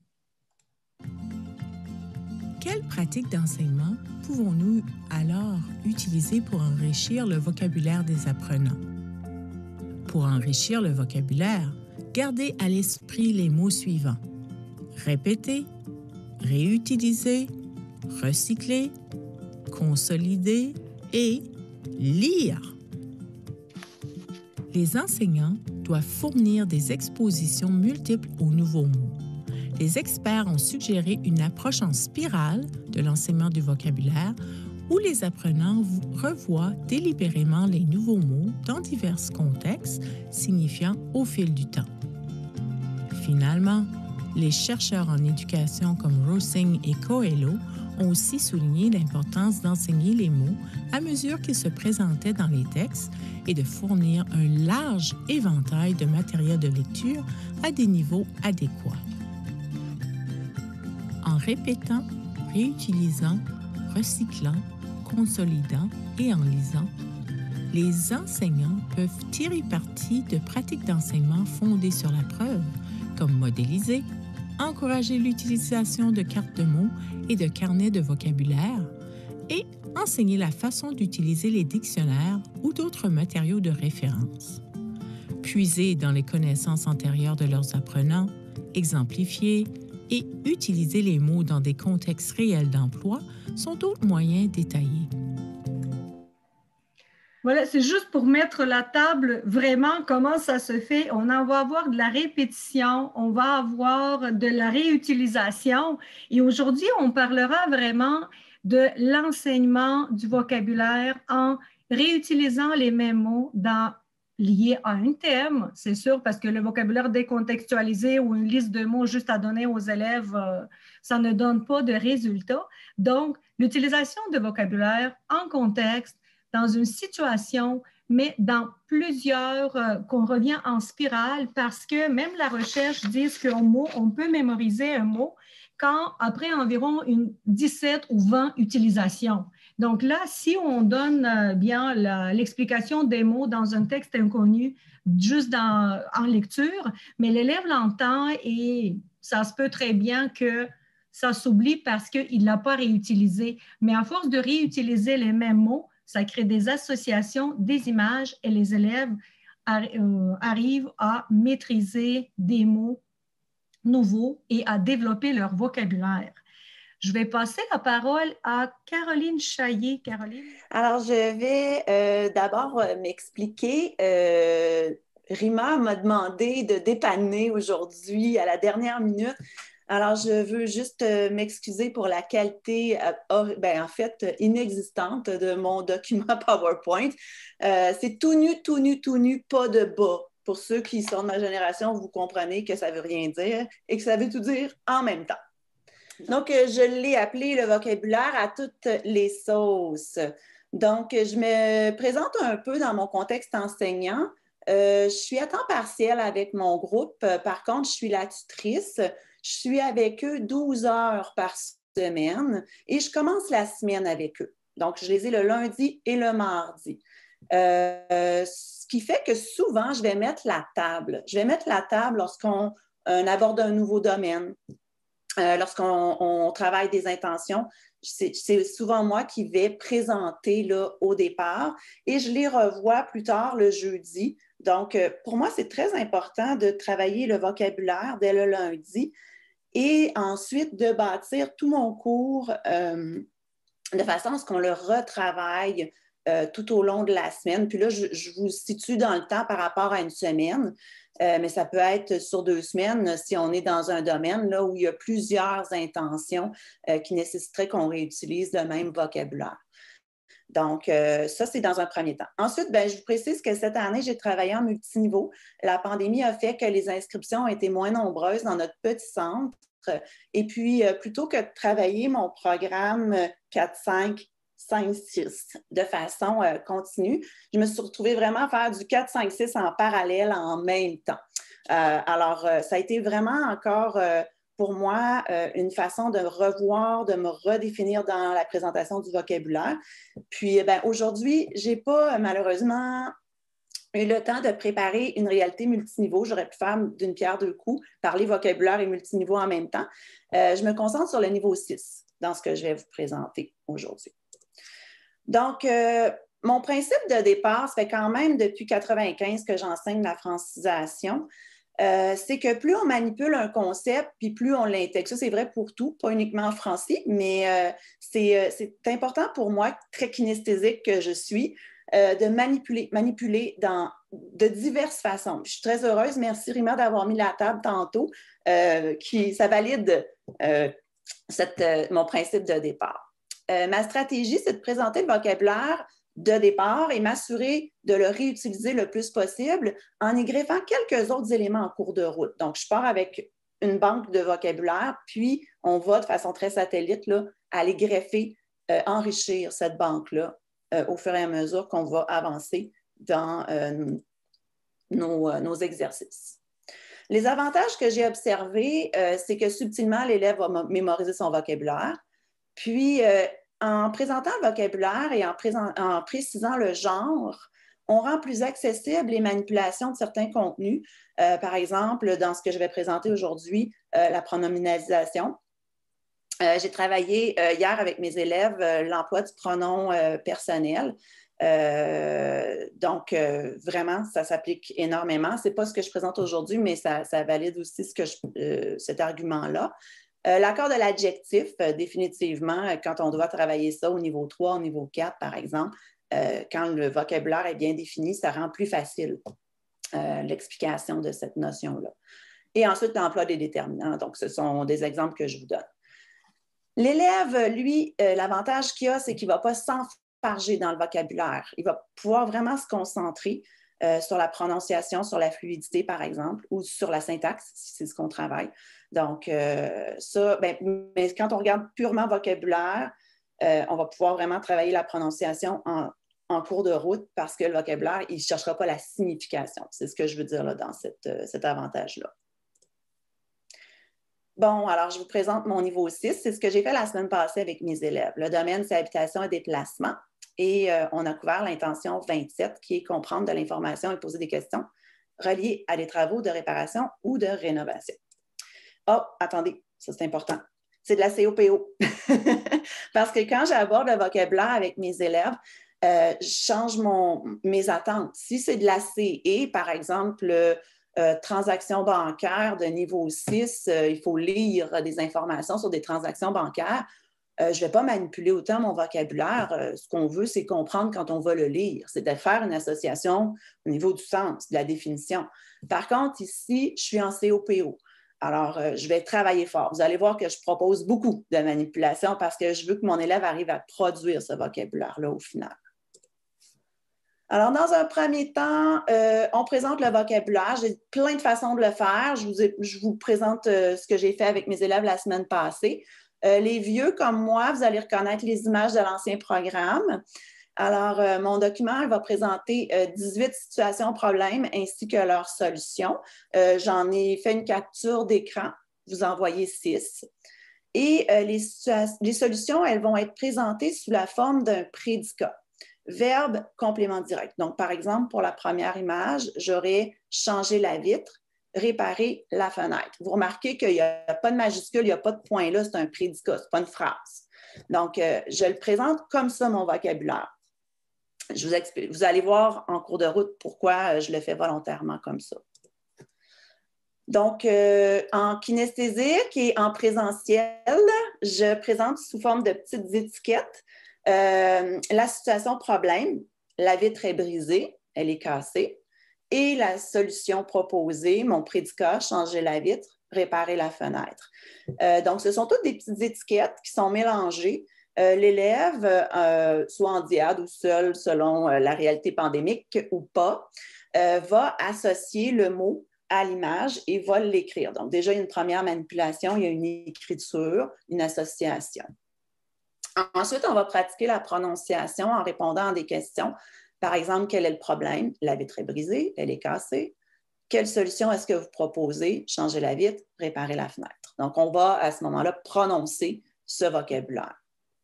Quelles pratiques d'enseignement pouvons-nous alors utiliser pour enrichir le vocabulaire des apprenants? Pour enrichir le vocabulaire, gardez à l'esprit les mots suivants: répéter, réutiliser, recycler, consolider et lire. Les enseignants doivent fournir des expositions multiples aux nouveaux mots. Les experts ont suggéré une approche en spirale de l'enseignement du vocabulaire où les apprenants revoient délibérément les nouveaux mots dans divers contextes signifiants au fil du temps. Finalement, les chercheurs en éducation comme Rosing et Coelho ont aussi souligné l'importance d'enseigner les mots à mesure qu'ils se présentaient dans les textes et de fournir un large éventail de matériel de lecture à des niveaux adéquats. En répétant, réutilisant, recyclant, consolidant et en lisant, les enseignants peuvent tirer parti de pratiques d'enseignement fondées sur la preuve, comme modéliser, encourager l'utilisation de cartes de mots et de carnets de vocabulaire et enseigner la façon d'utiliser les dictionnaires ou d'autres matériaux de référence. Puiser dans les connaissances antérieures de leurs apprenants, exemplifier et utiliser les mots dans des contextes réels d'emploi sont d'autres moyens détaillés. Voilà, c'est juste pour mettre la table, vraiment, comment ça se fait. On en va avoir de la répétition, on va avoir de la réutilisation. Et aujourd'hui, on parlera vraiment de l'enseignement du vocabulaire en réutilisant les mêmes mots dans, liés à un thème, c'est sûr, parce que le vocabulaire décontextualisé ou une liste de mots juste à donner aux élèves, euh, ça ne donne pas de résultats. Donc, l'utilisation de vocabulaire en contexte, dans une situation, mais dans plusieurs, euh, qu'on revient en spirale parce que même la recherche dit qu'un mot, on peut mémoriser un mot quand après environ une dix-sept ou vingt utilisations. Donc là, si on donne euh, bien la, l'explication des mots dans un texte inconnu, juste dans, en lecture, mais l'élève l'entend et ça se peut très bien que ça s'oublie parce qu'il ne l'a pas réutilisé. Mais à force de réutiliser les mêmes mots, ça crée des associations, des images et les élèves arrivent à maîtriser des mots nouveaux et à développer leur vocabulaire. Je vais passer la parole à Caroline Chaillet. Caroline? Alors, je vais euh, d'abord euh, m'expliquer. Euh, Rima m'a demandé de dépanner aujourd'hui à la dernière minute. Alors, je veux juste euh, m'excuser pour la qualité, euh, or, ben, en fait, inexistante de mon document PowerPoint. Euh, c'est tout nu, tout nu, tout nu, pas de bas. Pour ceux qui sont de ma génération, vous comprenez que ça ne veut rien dire et que ça veut tout dire en même temps. Donc, euh, je l'ai appelé le vocabulaire à toutes les sauces. Donc, je me présente un peu dans mon contexte enseignant. Euh, je suis à temps partiel avec mon groupe. Par contre, je suis la tutrice. Je suis avec eux douze heures par semaine et je commence la semaine avec eux. Donc, je les ai le lundi et le mardi. Euh, ce qui fait que souvent, je vais mettre la table. Je vais mettre la table lorsqu'on euh, aborde un nouveau domaine, euh, lorsqu'on on travaille des intentions. C'est, c'est souvent moi qui vais présenter là, au départ et je les revois plus tard le jeudi. Donc, euh, pour moi, c'est très important de travailler le vocabulaire dès le lundi et ensuite de bâtir tout mon cours euh, de façon à ce qu'on le retravaille euh, tout au long de la semaine. Puis là, je, je vous situe dans le temps par rapport à une semaine, euh, mais ça peut être sur deux semaines si on est dans un domaine là, où il y a plusieurs intentions euh, qui nécessiteraient qu'on réutilise le même vocabulaire. Donc, euh, ça, c'est dans un premier temps. Ensuite, ben, je vous précise que cette année, j'ai travaillé en multiniveau. La pandémie a fait que les inscriptions ont été moins nombreuses dans notre petit centre. Et puis, euh, plutôt que de travailler mon programme quatre, cinq, cinq, six de façon euh, continue, je me suis retrouvée vraiment à faire du quatre, cinq, six en parallèle en même temps. Euh, alors, euh, ça a été vraiment encore... Euh, pour moi, euh, une façon de revoir, de me redéfinir dans la présentation du vocabulaire. Puis, ben, aujourd'hui, je n'ai pas, malheureusement, eu le temps de préparer une réalité multiniveau. J'aurais pu faire d'une pierre deux coups, parler vocabulaire et multiniveau en même temps. Euh, je me concentre sur le niveau six dans ce que je vais vous présenter aujourd'hui. Donc, euh, mon principe de départ, ça fait quand même depuis quatre-vingt-quinze que j'enseigne la francisation. Euh, c'est que plus on manipule un concept, puis plus on l'intègre. Ça, c'est vrai pour tout, pas uniquement en français, mais euh, c'est, euh, c'est important pour moi, très kinesthésique que je suis, euh, de manipuler, manipuler dans, de diverses façons. Je suis très heureuse, merci Rima d'avoir mis la table tantôt, euh, qui, ça valide euh, cette, euh, mon principe de départ. Euh, ma stratégie, c'est de présenter le vocabulaire de départ et m'assurer de le réutiliser le plus possible en y greffant quelques autres éléments en cours de route. Donc, je pars avec une banque de vocabulaire, puis on va de façon très satellite là, aller greffer, euh, enrichir cette banque-là euh, au fur et à mesure qu'on va avancer dans euh, nos, euh, nos exercices. Les avantages que j'ai observés, euh, c'est que subtilement, l'élève va mémoriser son vocabulaire, puis euh, en présentant le vocabulaire et en, présent, en précisant le genre, On rend plus accessibles les manipulations de certains contenus. Euh, par exemple, dans ce que je vais présenter aujourd'hui, euh, la pronominalisation. Euh, j'ai travaillé euh, hier avec mes élèves euh, l'emploi du pronom euh, personnel. Euh, donc, euh, vraiment, ça s'applique énormément. Ce n'est pas ce que je présente aujourd'hui, mais ça, ça valide aussi ce que je, euh, cet argument-là. Euh, L'accord de l'adjectif, euh, définitivement, euh, quand on doit travailler ça au niveau trois, au niveau quatre, par exemple, euh, quand le vocabulaire est bien défini, ça rend plus facile euh, l'explication de cette notion-là. Et ensuite, l'emploi des déterminants. Donc, ce sont des exemples que je vous donne. L'élève, lui, euh, l'avantage qu'il a, c'est qu'il ne va pas s'enfarger dans le vocabulaire. Il va pouvoir vraiment se concentrer euh, sur la prononciation, sur la fluidité, par exemple, ou sur la syntaxe, si c'est ce qu'on travaille. Donc, euh, ça, ben, mais quand on regarde purement vocabulaire, euh, on va pouvoir vraiment travailler la prononciation en, en cours de route parce que le vocabulaire, il ne cherchera pas la signification. C'est ce que je veux dire là, dans cette, euh, cet avantage-là. Bon, alors je vous présente mon niveau six. C'est ce que j'ai fait la semaine passée avec mes élèves. Le domaine, c'est habitation et déplacement. Et euh, on a couvert l'intention vingt-sept, qui est comprendre de l'information et poser des questions reliées à des travaux de réparation ou de rénovation. Oh, attendez, ça c'est important. C'est de la C O P O. Parce que quand j'aborde le vocabulaire avec mes élèves, euh, je change mon, mes attentes. Si c'est de la C E, par exemple, euh, transactions bancaires de niveau six, euh, il faut lire des informations sur des transactions bancaires. Euh, je ne vais pas manipuler autant mon vocabulaire. Euh, ce qu'on veut, c'est comprendre quand on va le lire. C'est de faire une association au niveau du sens, de la définition. Par contre, ici, je suis en C O P O. Alors, euh, je vais travailler fort. Vous allez voir que je propose beaucoup de manipulation parce que je veux que mon élève arrive à produire ce vocabulaire-là au final. Alors, dans un premier temps, euh, on présente le vocabulaire. J'ai plein de façons de le faire. Je vous, ai, je vous présente euh, ce que j'ai fait avec mes élèves la semaine passée. Euh, les vieux comme moi, vous allez reconnaître les images de l'ancien programme. Alors, euh, mon document il va présenter euh, dix-huit situations problèmes ainsi que leurs solutions. Euh, J'en ai fait une capture d'écran. Vous en voyez six. Et euh, les, les solutions, elles vont être présentées sous la forme d'un prédicat. Verbe, complément direct. Donc, par exemple, pour la première image, j'aurais changé la vitre, réparer la fenêtre. Vous remarquez qu'il n'y a pas de majuscule, il n'y a pas de point là, c'est un prédicat, ce n'est pas une phrase. Donc, euh, je le présente comme ça, mon vocabulaire. Je vous explique. Vous allez voir en cours de route pourquoi je le fais volontairement comme ça. Donc, euh, en kinesthésique et en présentiel, je présente sous forme de petites étiquettes euh, la situation problème. La vitre est brisée, elle est cassée. Et la solution proposée, mon prédicat, changer la vitre, réparer la fenêtre. Euh, donc, ce sont toutes des petites étiquettes qui sont mélangées. Euh, L'élève, euh, soit en diade ou seul selon euh, la réalité pandémique ou pas, euh, va associer le mot à l'image et va l'écrire. Donc, déjà, il y a une première manipulation, il y a une écriture, une association. Ensuite, on va pratiquer la prononciation en répondant à des questions. Par exemple, quel est le problème? La vitre est brisée, elle est cassée. Quelle solution est-ce que vous proposez? Changer la vitre, réparer la fenêtre. Donc, on va à ce moment-là prononcer ce vocabulaire.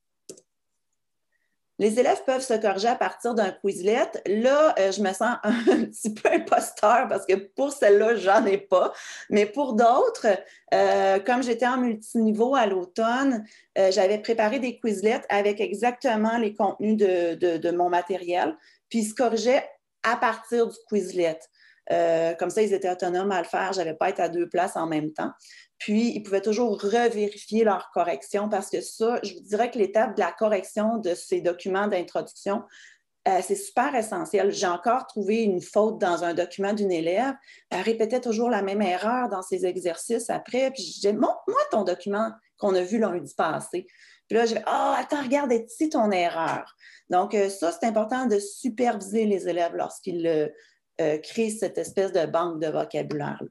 Les élèves peuvent se corriger à partir d'un Quizlet. Là, euh, je me sens un petit peu imposteur parce que pour celle-là, j'en ai pas. Mais pour d'autres, euh, comme j'étais en multiniveau à l'automne, euh, j'avais préparé des Quizlets avec exactement les contenus de, de, de mon matériel. Puis ils se corrigeaient à partir du Quizlet. Euh, comme ça, ils étaient autonomes à le faire. Je n'avais pas à être à deux places en même temps. Puis, ils pouvaient toujours revérifier leur correction parce que ça, je vous dirais que l'étape de la correction de ces documents d'introduction, euh, c'est super essentiel. J'ai encore trouvé une faute dans un document d'une élève. Elle répétait toujours la même erreur dans ses exercices après. Puis, je disais, montre-moi ton document qu'on a vu lundi passé. Puis là, je vais, ah, oh, attends, regarde ici ton erreur. Donc, euh, ça, c'est important de superviser les élèves lorsqu'ils euh, euh, créent cette espèce de banque de vocabulaire-là.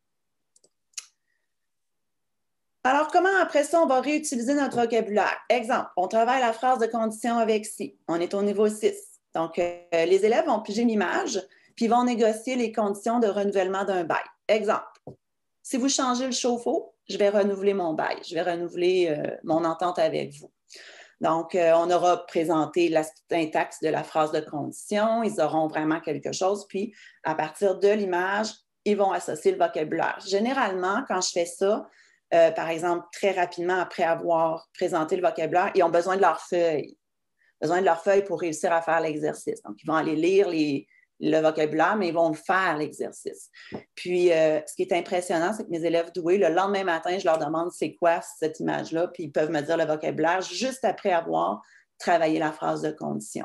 Alors, comment après ça, on va réutiliser notre vocabulaire? Exemple, on travaille la phrase de condition avec si. On est au niveau six. Donc, euh, les élèves vont piger une image, puis ils vont négocier les conditions de renouvellement d'un bail. Exemple, si vous changez le chauffe-eau, je vais renouveler mon bail. Je vais renouveler euh, mon entente avec vous. Donc, euh, on aura présenté la syntaxe de la phrase de condition, ils auront vraiment quelque chose, puis à partir de l'image, ils vont associer le vocabulaire. Généralement, quand je fais ça, euh, par exemple, très rapidement après avoir présenté le vocabulaire, ils ont besoin de leur feuille, besoin de leur feuille pour réussir à faire l'exercice. Donc, ils vont aller lire les, le vocabulaire, mais ils vont le faire, l'exercice. Puis, euh, ce qui est impressionnant, c'est que mes élèves doués, le lendemain matin, je leur demande c'est quoi cette image-là, puis ils peuvent me dire le vocabulaire juste après avoir travaillé la phrase de condition.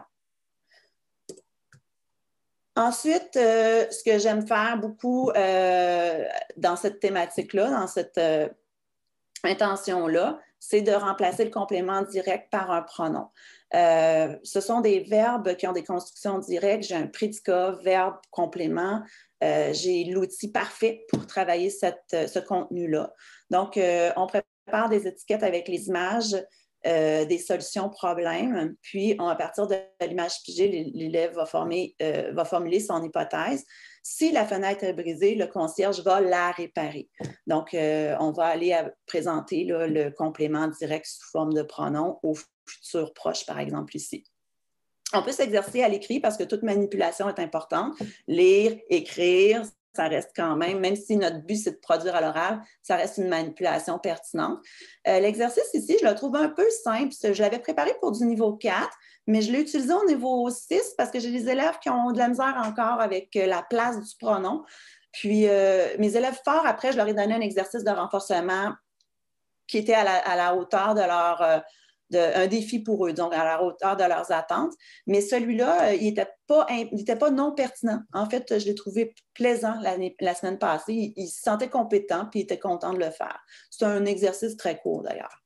Ensuite, euh, ce que j'aime faire beaucoup euh, dans cette thématique-là, dans cette euh, intention-là, c'est de remplacer le complément direct par un pronom. Euh, ce sont des verbes qui ont des constructions directes. J'ai un prédicat, verbe, complément. Euh, j'ai l'outil parfait pour travailler cette, ce contenu-là. Donc, euh, on prépare des étiquettes avec les images, euh, des solutions problèmes. Puis, on, à partir de l'image pigée, l'élève va, former, euh, va formuler son hypothèse. Si la fenêtre est brisée, le concierge va la réparer. Donc, euh, on va aller à présenter là, le complément direct sous forme de pronom au futur proche, par exemple, ici. On peut s'exercer à l'écrit parce que toute manipulation est importante. Lire, écrire, ça reste quand même, même si notre but, c'est de produire à l'oral, ça reste une manipulation pertinente. Euh, l'exercice ici, je le trouve un peu simple. Je l'avais préparé pour du niveau quatre, mais je l'ai utilisé au niveau six parce que j'ai des élèves qui ont de la misère encore avec la place du pronom. Puis, euh, mes élèves forts, après, je leur ai donné un exercice de renforcement qui était à la, à la hauteur de leur... Euh, De, un défi pour eux, donc à la hauteur de leurs attentes. Mais celui-là, il n'était pas, il était pas non pertinent. En fait, je l'ai trouvé plaisant la semaine passée. Il, il se sentait compétent puis il était content de le faire. C'est un exercice très court d'ailleurs.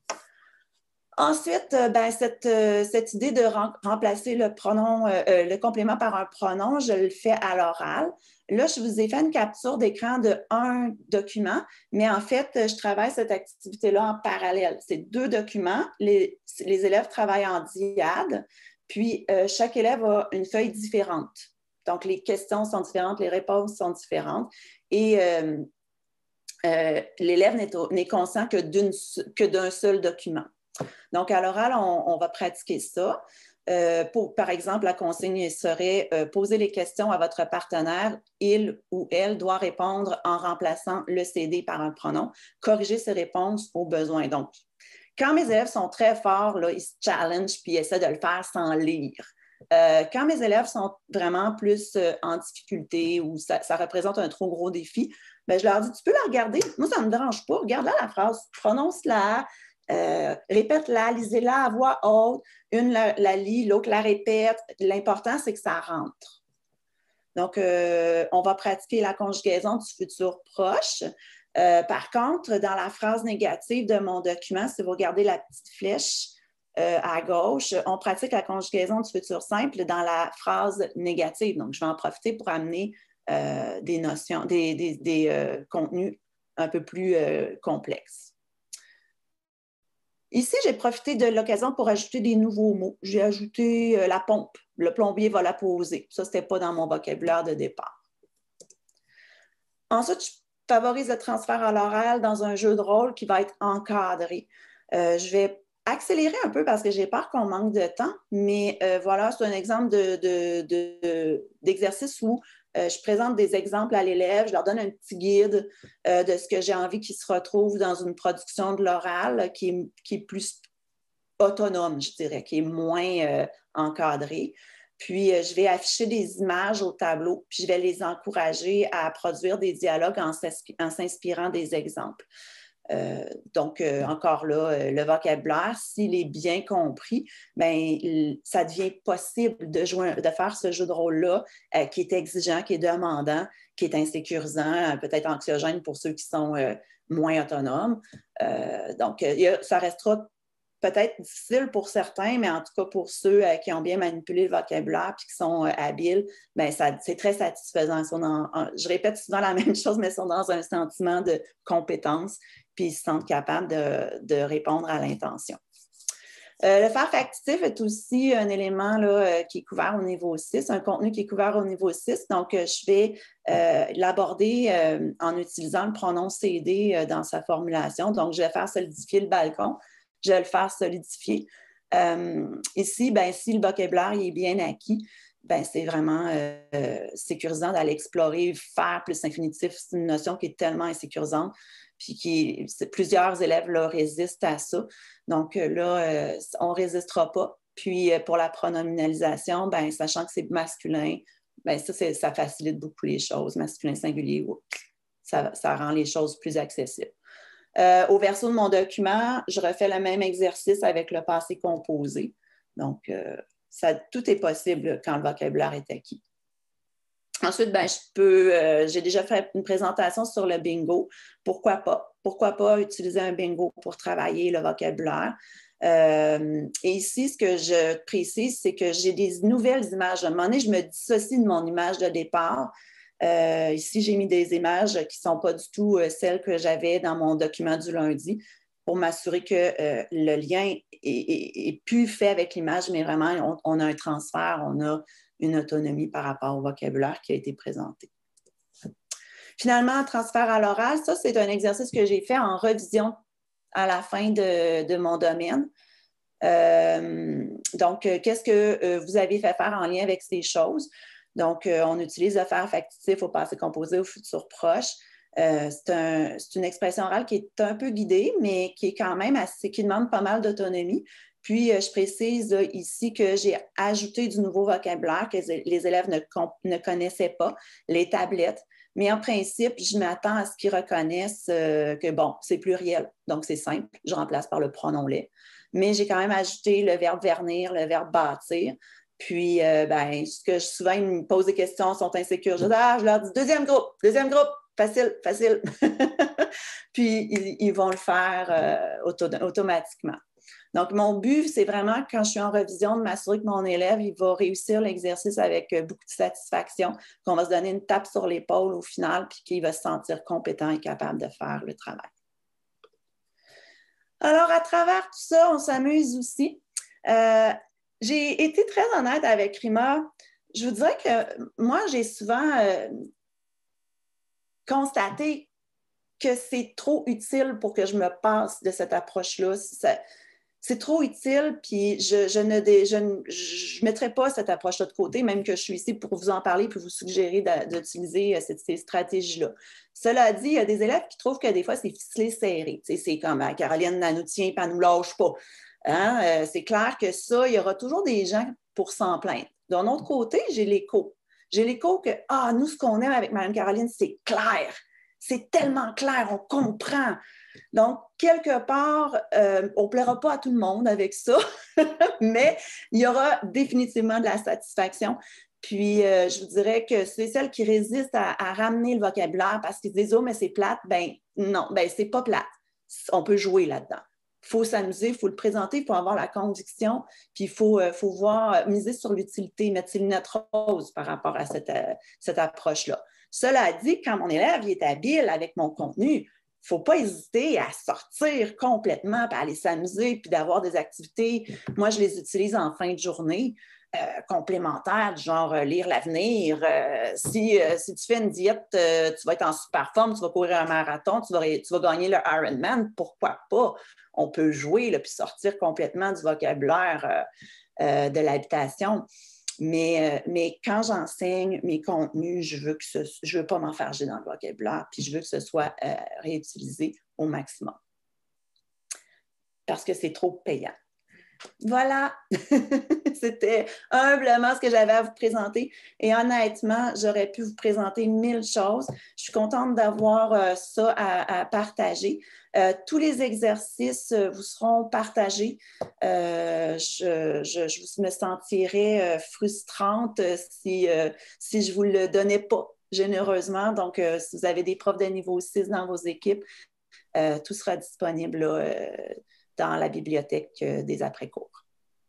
Ensuite, ben, cette, cette idée de rem remplacer le pronom, euh, le complément par un pronom, je le fais à l'oral. Là, je vous ai fait une capture d'écran de un document, mais en fait, je travaille cette activité-là en parallèle. C'est deux documents. Les, les élèves travaillent en dyade, puis euh, chaque élève a une feuille différente. Donc, les questions sont différentes, les réponses sont différentes. Et euh, euh, l'élève n'est conscient que d'une, que d'un seul document. Donc, à l'oral, on, on va pratiquer ça. Euh, pour, par exemple, la consigne serait euh, poser les questions à votre partenaire. Il ou elle doit répondre en remplaçant le C D par un pronom. Corriger ses réponses au besoin. Donc, quand mes élèves sont très forts, là, ils se challengent puis ils essaient de le faire sans lire. Euh, quand mes élèves sont vraiment plus euh, en difficulté ou ça, ça représente un trop gros défi, bien, je leur dis, tu peux la regarder. Moi, ça ne me dérange pas. Regarde-la la phrase, prononce-la. Euh, répète-la, lisez-la à voix haute. Une la, la lit, l'autre la répète. L'important, c'est que ça rentre. Donc, euh, on va pratiquer la conjugaison du futur proche. Euh, par contre, dans la phrase négative de mon document, si vous regardez la petite flèche euh, à gauche, on pratique la conjugaison du futur simple dans la phrase négative. Donc, je vais en profiter pour amener euh, des notions, des, des, des euh, contenus un peu plus euh, complexes. Ici, j'ai profité de l'occasion pour ajouter des nouveaux mots. J'ai ajouté euh, la pompe. Le plombier va la poser. Ça, ce n'était pas dans mon vocabulaire de départ. Ensuite, je favorise le transfert à l'oral dans un jeu de rôle qui va être encadré. Euh, je vais accélérer un peu parce que j'ai peur qu'on manque de temps, mais euh, voilà, c'est un exemple de, de, de, d'exercice où Euh, je présente des exemples à l'élève, je leur donne un petit guide euh, de ce que j'ai envie qu'ils se retrouvent dans une production de l'oral qui est, qui est plus autonome, je dirais, qui est moins euh, encadrée. Puis, euh, je vais afficher des images au tableau, puis je vais les encourager à produire des dialogues en s'inspirant des exemples. Euh, donc, euh, encore là, euh, le vocabulaire, s'il est bien compris, bien, ça devient possible de, jouer, de faire ce jeu de rôle-là euh, qui est exigeant, qui est demandant, qui est insécurisant, euh, peut-être anxiogène pour ceux qui sont euh, moins autonomes. Euh, donc, euh, ça restera peut-être difficile pour certains, mais en tout cas pour ceux euh, qui ont bien manipulé le vocabulaire et qui sont euh, habiles, bien, ça, c'est très satisfaisant. Ils sont dans, en, je répète souvent la même chose, mais ils sont dans un sentiment de compétence puis ils se sentent capables de, de répondre à l'intention. Euh, le faire factitif est aussi un élément là, euh, qui est couvert au niveau six, un contenu qui est couvert au niveau six. Donc, euh, je vais euh, l'aborder euh, en utilisant le pronom C D euh, dans sa formulation. Donc, je vais faire solidifier le balcon, je vais le faire solidifier. Euh, ici, ben, si le vocabulaire il est bien acquis, ben, c'est vraiment euh, sécurisant d'aller explorer, faire plus infinitif. C'est une notion qui est tellement insécurisante, puis qui, plusieurs élèves là, résistent à ça. Donc là, euh, on ne résistera pas. Puis pour la pronominalisation, ben, sachant que c'est masculin, ben, ça, ça facilite beaucoup les choses. Masculin singulier, ça, ça rend les choses plus accessibles. Euh, au verso de mon document, je refais le même exercice avec le passé composé. Donc, euh, ça, tout est possible quand le vocabulaire est acquis. Ensuite, ben, je peux, euh, j'ai déjà fait une présentation sur le bingo. Pourquoi pas? Pourquoi pas utiliser un bingo pour travailler le vocabulaire? Euh, et ici, ce que je précise, c'est que j'ai des nouvelles images. À un moment donné, je me dissocie de mon image de départ. Euh, ici, j'ai mis des images qui ne sont pas du tout euh, celles que j'avais dans mon document du lundi pour m'assurer que euh, le lien est plus fait avec l'image, mais vraiment, on, on a un transfert, on a une autonomie par rapport au vocabulaire qui a été présenté. Finalement, transfert à l'oral, ça, c'est un exercice que j'ai fait en revision à la fin de, de mon domaine. Euh, donc, euh, qu'est-ce que euh, vous avez fait faire en lien avec ces choses? Donc, euh, on utilise le faire factitif au passé composé, au futur proche. Euh, c'est un, une expression orale qui est un peu guidée, mais qui est quand même assez, qui demande pas mal d'autonomie. Puis, euh, je précise euh, ici que j'ai ajouté du nouveau vocabulaire que les élèves ne, ne connaissaient pas, les tablettes. Mais en principe, je m'attends à ce qu'ils reconnaissent euh, que, bon, c'est pluriel, donc c'est simple, je remplace par le pronom les. Mais j'ai quand même ajouté le verbe vernir, le verbe bâtir. Puis, euh, ben, ce que je, souvent, ils me posent des questions, sont insécures. Je dis, ah, je leur dis, deuxième groupe, deuxième groupe, facile, facile. Puis, ils, ils vont le faire euh, auto, automatiquement. Donc, mon but, c'est vraiment, quand je suis en revision, de m'assurer que mon élève, il va réussir l'exercice avec beaucoup de satisfaction, qu'on va se donner une tape sur l'épaule au final, puis qu'il va se sentir compétent et capable de faire le travail. Alors, à travers tout ça, on s'amuse aussi. Euh, J'ai été très honnête avec Rima. Je vous dirais que moi, j'ai souvent euh, constaté que c'est trop utile pour que je me passe de cette approche-là. C'est trop utile, puis je, je ne je, je mettrai pas cette approche-là de côté, même que je suis ici pour vous en parler et vous suggérer d'utiliser ces stratégies-là. Cela dit, il y a des élèves qui trouvent que des fois, c'est ficelé serré. C'est comme « Caroline, elle nous tient et elle ne nous lâche pas ». Hein? Euh, c'est clair que ça, il y aura toujours des gens pour s'en plaindre. D'un autre côté, j'ai l'écho. J'ai l'écho que, ah, nous, ce qu'on aime avec Mme Caroline, c'est clair. C'est tellement clair, on comprend. Donc, quelque part, euh, on ne plaira pas à tout le monde avec ça, mais il y aura définitivement de la satisfaction. Puis, euh, je vous dirais que c'est celles qui résistent à, à ramener le vocabulaire parce qu'ils disent « Oh, mais c'est plate ». Ben non, ben c'est pas plate. On peut jouer là-dedans. Il faut s'amuser, il faut le présenter, il faut avoir la conviction, puis il faut, euh, faut voir, euh, miser sur l'utilité, mettre ses lunettes roses par rapport à cette, euh, cette approche-là. Cela dit, quand mon élève il est habile avec mon contenu, il ne faut pas hésiter à sortir complètement, puis à aller s'amuser, puis d'avoir des activités. Moi, je les utilise en fin de journée. Euh, complémentaires, du genre euh, lire l'avenir. Euh, si, euh, si tu fais une diète, euh, tu vas être en super forme, tu vas courir un marathon, tu vas, tu vas gagner le Ironman, pourquoi pas? On peut jouer, là, puis sortir complètement du vocabulaire euh, euh, de l'habitation. Mais, euh, mais quand j'enseigne mes contenus, je veux que ce, je veux pas m'enfarger dans le vocabulaire, puis je veux que ce soit euh, réutilisé au maximum. Parce que c'est trop payant. Voilà, c'était humblement ce que j'avais à vous présenter. Et honnêtement, j'aurais pu vous présenter mille choses. Je suis contente d'avoir euh, ça à, à partager. Euh, tous les exercices euh, vous seront partagés. Euh, je, je, je me sentirais euh, frustrante si, euh, si je ne vous le donnais pas généreusement. Donc, euh, si vous avez des profs de niveau six dans vos équipes, euh, tout sera disponible là, euh, dans la bibliothèque des après-cours.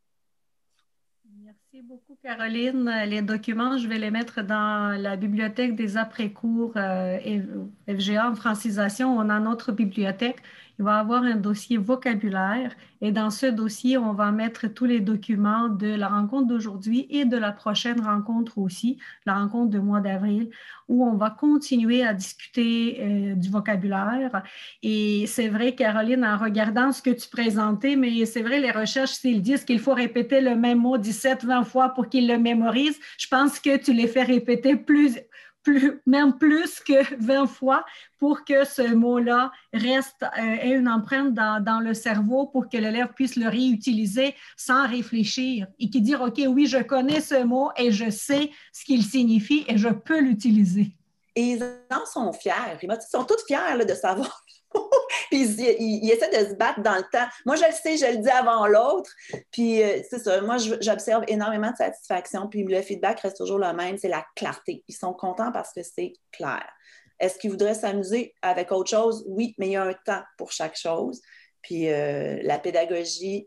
Merci beaucoup, Caroline. Les documents, je vais les mettre dans la bibliothèque des après-cours euh, F G A en francisation. On a notre bibliothèque. il va avoir un dossier vocabulaire et dans ce dossier, on va mettre tous les documents de la rencontre d'aujourd'hui et de la prochaine rencontre aussi, la rencontre du mois d'avril, où on va continuer à discuter euh, du vocabulaire. Et c'est vrai, Caroline, en regardant ce que tu présentais, mais c'est vrai, les recherches, s'ils disent qu'il faut répéter le même mot dix-sept, vingt fois pour qu'ils le mémorisent, je pense que tu les fais répéter plus... Plus, même plus que vingt fois pour que ce mot-là reste, euh, ait une empreinte dans, dans le cerveau pour que l'élève puisse le réutiliser sans réfléchir et qui dire, OK, oui, je connais ce mot et je sais ce qu'il signifie et je peux l'utiliser. Et ils en sont fiers. Ils sont tous fiers là, de savoir. Puis ils, ils, ils essaient de se battre dans le temps. Moi, je le sais, je le dis avant l'autre. Puis euh, c'est ça, moi, j'observe énormément de satisfaction. Puis le feedback reste toujours le même, c'est la clarté. Ils sont contents parce que c'est clair. Est-ce qu'ils voudraient s'amuser avec autre chose? Oui, mais il y a un temps pour chaque chose. Puis euh, la pédagogie,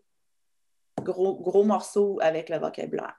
gros, gros morceau avec le vocabulaire.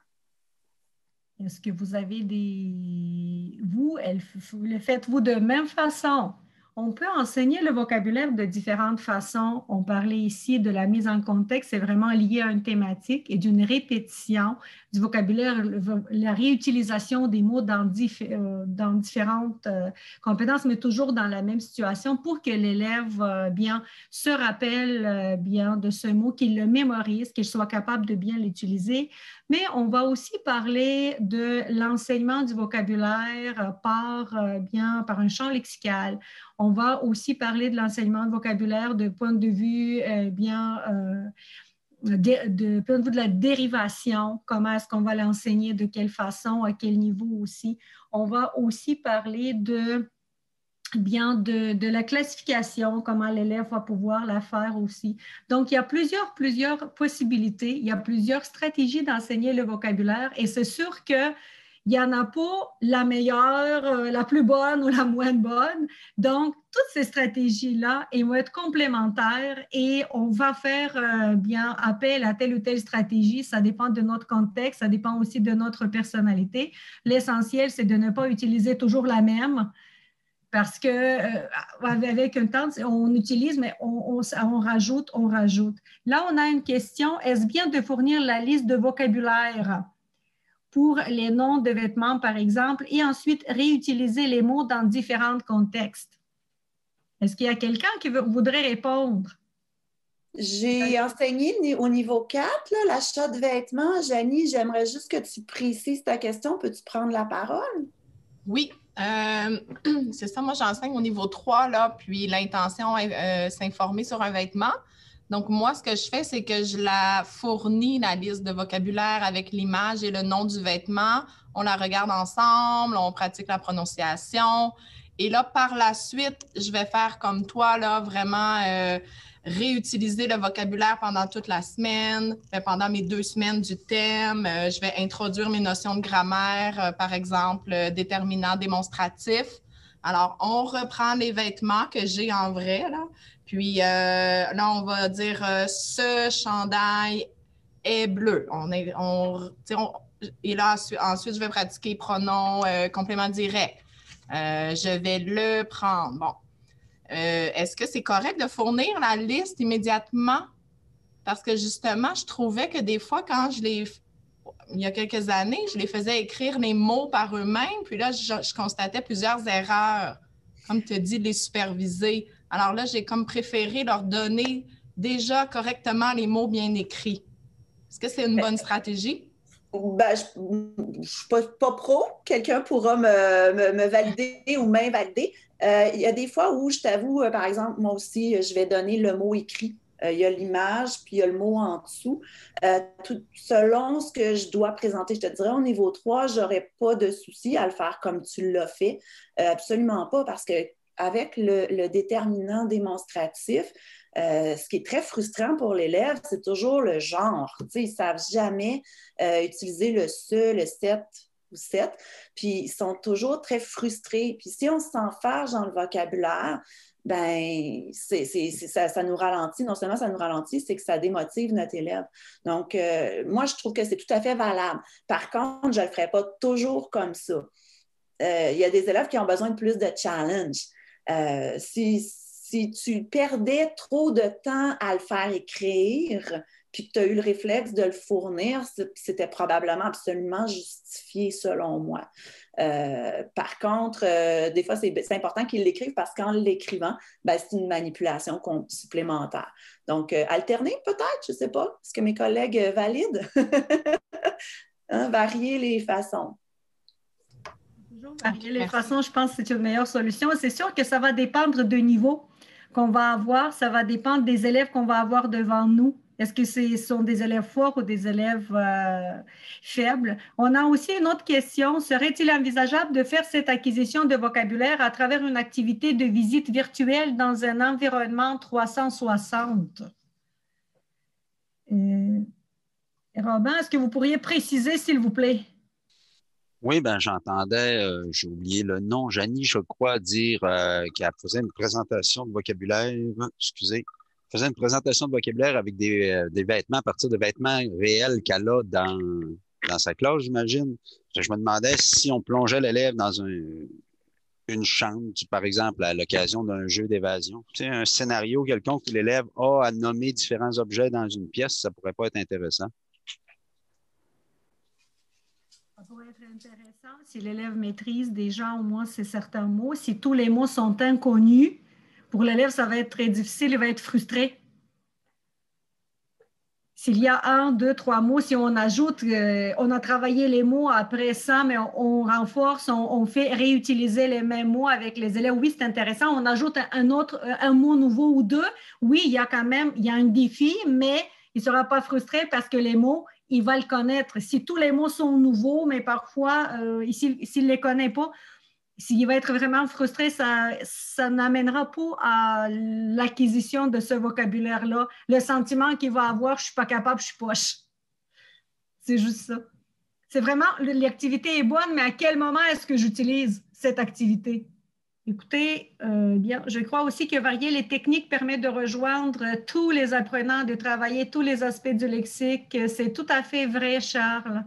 Est-ce que vous avez des... Vous, elle, vous le faites-vous de même façon? On peut enseigner le vocabulaire de différentes façons. On parlait ici de la mise en contexte, c'est vraiment lié à une thématique et d'une répétition du vocabulaire, la réutilisation des mots dans, diff, euh, dans différentes euh, compétences, mais toujours dans la même situation pour que l'élève euh, bien se rappelle euh, bien de ce mot, qu'il le mémorise, qu'il soit capable de bien l'utiliser. Mais on va aussi parler de l'enseignement du vocabulaire par, euh, bien, par un champ lexical. On va aussi parler de l'enseignement de vocabulaire de point de vue euh, bien euh, de, de point de vue de la dérivation, comment est-ce qu'on va l'enseigner, de quelle façon, à quel niveau aussi. On va aussi parler de bien de, de la classification, comment l'élève va pouvoir la faire aussi. Donc, il y a plusieurs, plusieurs possibilités, il y a plusieurs stratégies d'enseigner le vocabulaire et c'est sûr que il n'y en a pas la meilleure, la plus bonne ou la moins bonne. Donc, toutes ces stratégies-là, elles vont être complémentaires et on va faire euh, bien appel à telle ou telle stratégie. Ça dépend de notre contexte, ça dépend aussi de notre personnalité. L'essentiel, c'est de ne pas utiliser toujours la même parce que euh, avec un temps, on utilise, mais on, on, on rajoute, on rajoute. Là, on a une question. Est-ce bien de fournir la liste de vocabulaire pour les noms de vêtements, par exemple, et ensuite réutiliser les mots dans différents contextes? Est-ce qu'il y a quelqu'un qui veut, voudrait répondre? J'ai enseigné au niveau quatre, là, l'achat de vêtements. Janie, j'aimerais juste que tu précises ta question. Peux-tu prendre la parole? Oui, euh, c'est ça. Moi, j'enseigne au niveau trois, là, puis l'intention est euh, s'informer sur un vêtement. Donc, moi, ce que je fais, c'est que je la fournis, la liste de vocabulaire avec l'image et le nom du vêtement. On la regarde ensemble, on pratique la prononciation. Et là, par la suite, je vais faire comme toi, là, vraiment euh, réutiliser le vocabulaire pendant toute la semaine, pendant mes deux semaines du thème. Euh, je vais introduire mes notions de grammaire, euh, par exemple, euh, déterminant démonstratif. Alors, on reprend les vêtements que j'ai en vrai, là. Puis euh, là, on va dire euh, ce chandail est bleu. On est, on, on, et là, ensuite, je vais pratiquer pronom euh, complément direct. Euh, je vais le prendre. Bon. Euh, est-ce que c'est correct de fournir la liste immédiatement? Parce que justement, je trouvais que des fois, quand je les... Il y a quelques années, je les faisais écrire les mots par eux-mêmes. Puis là, je, je constatais plusieurs erreurs. Comme tu as dit, les superviser. Alors là, j'ai comme préféré leur donner déjà correctement les mots bien écrits. Est-ce que c'est une bonne stratégie? Ben, je ne suis pas, pas pro. Quelqu'un pourra me, me, me valider ou m'invalider. Euh, il y a des fois où, je t'avoue, euh, par exemple, moi aussi, je vais donner le mot écrit. Euh, il y a l'image, puis il y a le mot en dessous. Euh, tout, selon ce que je dois présenter, je te dirais, au niveau trois, je n'aurais pas de souci à le faire comme tu l'as fait. Euh, absolument pas, parce que avec le, le déterminant démonstratif, euh, ce qui est très frustrant pour l'élève, c'est toujours le genre. Tu sais, ils ne savent jamais euh, utiliser le ce, le cette ou cette, puis ils sont toujours très frustrés. Puis si on s'enfarge dans le vocabulaire, ben c'est, c'est, c'est, ça, ça nous ralentit. Non seulement ça nous ralentit, c'est que ça démotive notre élève. Donc, euh, moi, je trouve que c'est tout à fait valable. Par contre, je ne le ferai pas toujours comme ça. Euh, il y a des élèves qui ont besoin de plus de challenge. Euh, si, si tu perdais trop de temps à le faire écrire, puis que tu as eu le réflexe de le fournir, c'était probablement absolument justifié selon moi. Euh, par contre, euh, des fois, c'est important qu'ils l'écrivent parce qu'en l'écrivant, ben, c'est une manipulation supplémentaire. Donc, euh, alterner peut-être, je ne sais pas. Est-ce que mes collègues valident? hein, varier les façons. Toujours varier les façons, je pense que c'est une meilleure solution. C'est sûr que ça va dépendre du niveau qu'on va avoir. Ça va dépendre des élèves qu'on va avoir devant nous. Est-ce que ce sont des élèves forts ou des élèves euh, faibles? On a aussi une autre question. Serait-il envisageable de faire cette acquisition de vocabulaire à travers une activité de visite virtuelle dans un environnement trois cent soixante? Euh, Robin, est-ce que vous pourriez préciser, s'il vous plaît? Oui, ben j'entendais, euh, j'ai oublié le nom, Janie, je crois, dire euh, qu'elle faisait une présentation de vocabulaire, excusez, faisait une présentation de vocabulaire avec des, euh, des vêtements, à partir de vêtements réels qu'elle a dans, dans sa classe, j'imagine. Je me demandais si on plongeait l'élève dans un, une chambre, par exemple, à l'occasion d'un jeu d'évasion. Tu sais, un scénario quelconque où l'élève a à nommer différents objets dans une pièce, ça pourrait pas être intéressant. Ça pourrait être intéressant si l'élève maîtrise déjà au moins ces certains mots. Si tous les mots sont inconnus, pour l'élève, ça va être très difficile, il va être frustré. S'il y a un, deux, trois mots, si on ajoute, euh, on a travaillé les mots après ça, mais on, on renforce, on, on fait réutiliser les mêmes mots avec les élèves. Oui, c'est intéressant. On ajoute un autre, un mot nouveau ou deux. Oui, il y a quand même, il y a un défi, mais il ne sera pas frustré parce que les mots, il va le connaître. Si tous les mots sont nouveaux, mais parfois, euh, s'il ne les connaît pas, s'il va être vraiment frustré, ça, ça n'amènera pas à l'acquisition de ce vocabulaire-là. Le sentiment qu'il va avoir, je ne suis pas capable, je suis poche. C'est juste ça. C'est vraiment, l'activité est bonne, mais à quel moment est-ce que j'utilise cette activité? Écoutez, euh, bien, je crois aussi que varier les techniques permet de rejoindre tous les apprenants, de travailler tous les aspects du lexique. C'est tout à fait vrai, Charles.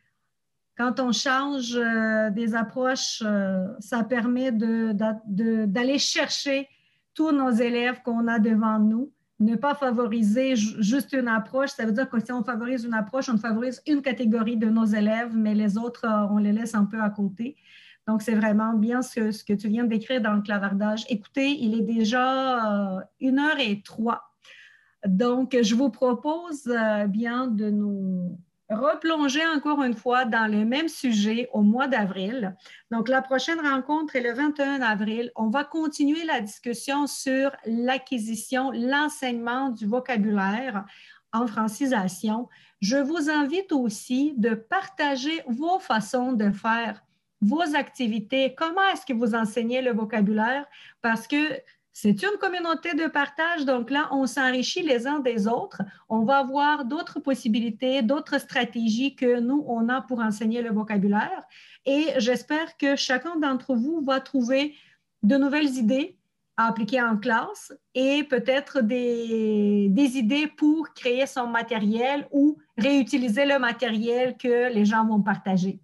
Quand on change euh, des approches, euh, ça permet de, de, de, d'aller chercher tous nos élèves qu'on a devant nous. Ne pas favoriser juste une approche, ça veut dire que si on favorise une approche, on favorise une catégorie de nos élèves, mais les autres, on les laisse un peu à côté. Donc, c'est vraiment bien ce que, ce que tu viens de décrire dans le clavardage. Écoutez, il est déjà euh, une heure et trois. Donc, je vous propose euh, bien de nous replonger encore une fois dans le même sujet au mois d'avril. Donc, la prochaine rencontre est le vingt et un avril. On va continuer la discussion sur l'acquisition, l'enseignement du vocabulaire en francisation. Je vous invite aussi de partager vos façons de faire, vos activités, comment est-ce que vous enseignez le vocabulaire, parce que c'est une communauté de partage, donc là, on s'enrichit les uns des autres. On va avoir d'autres possibilités, d'autres stratégies que nous, on a pour enseigner le vocabulaire. Et j'espère que chacun d'entre vous va trouver de nouvelles idées à appliquer en classe et peut-être des, des idées pour créer son matériel ou réutiliser le matériel que les gens vont partager.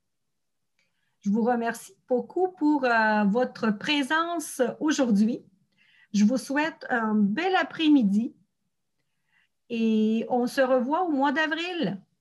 Je vous remercie beaucoup pour euh, votre présence aujourd'hui. Je vous souhaite un bel après-midi et on se revoit au mois d'avril.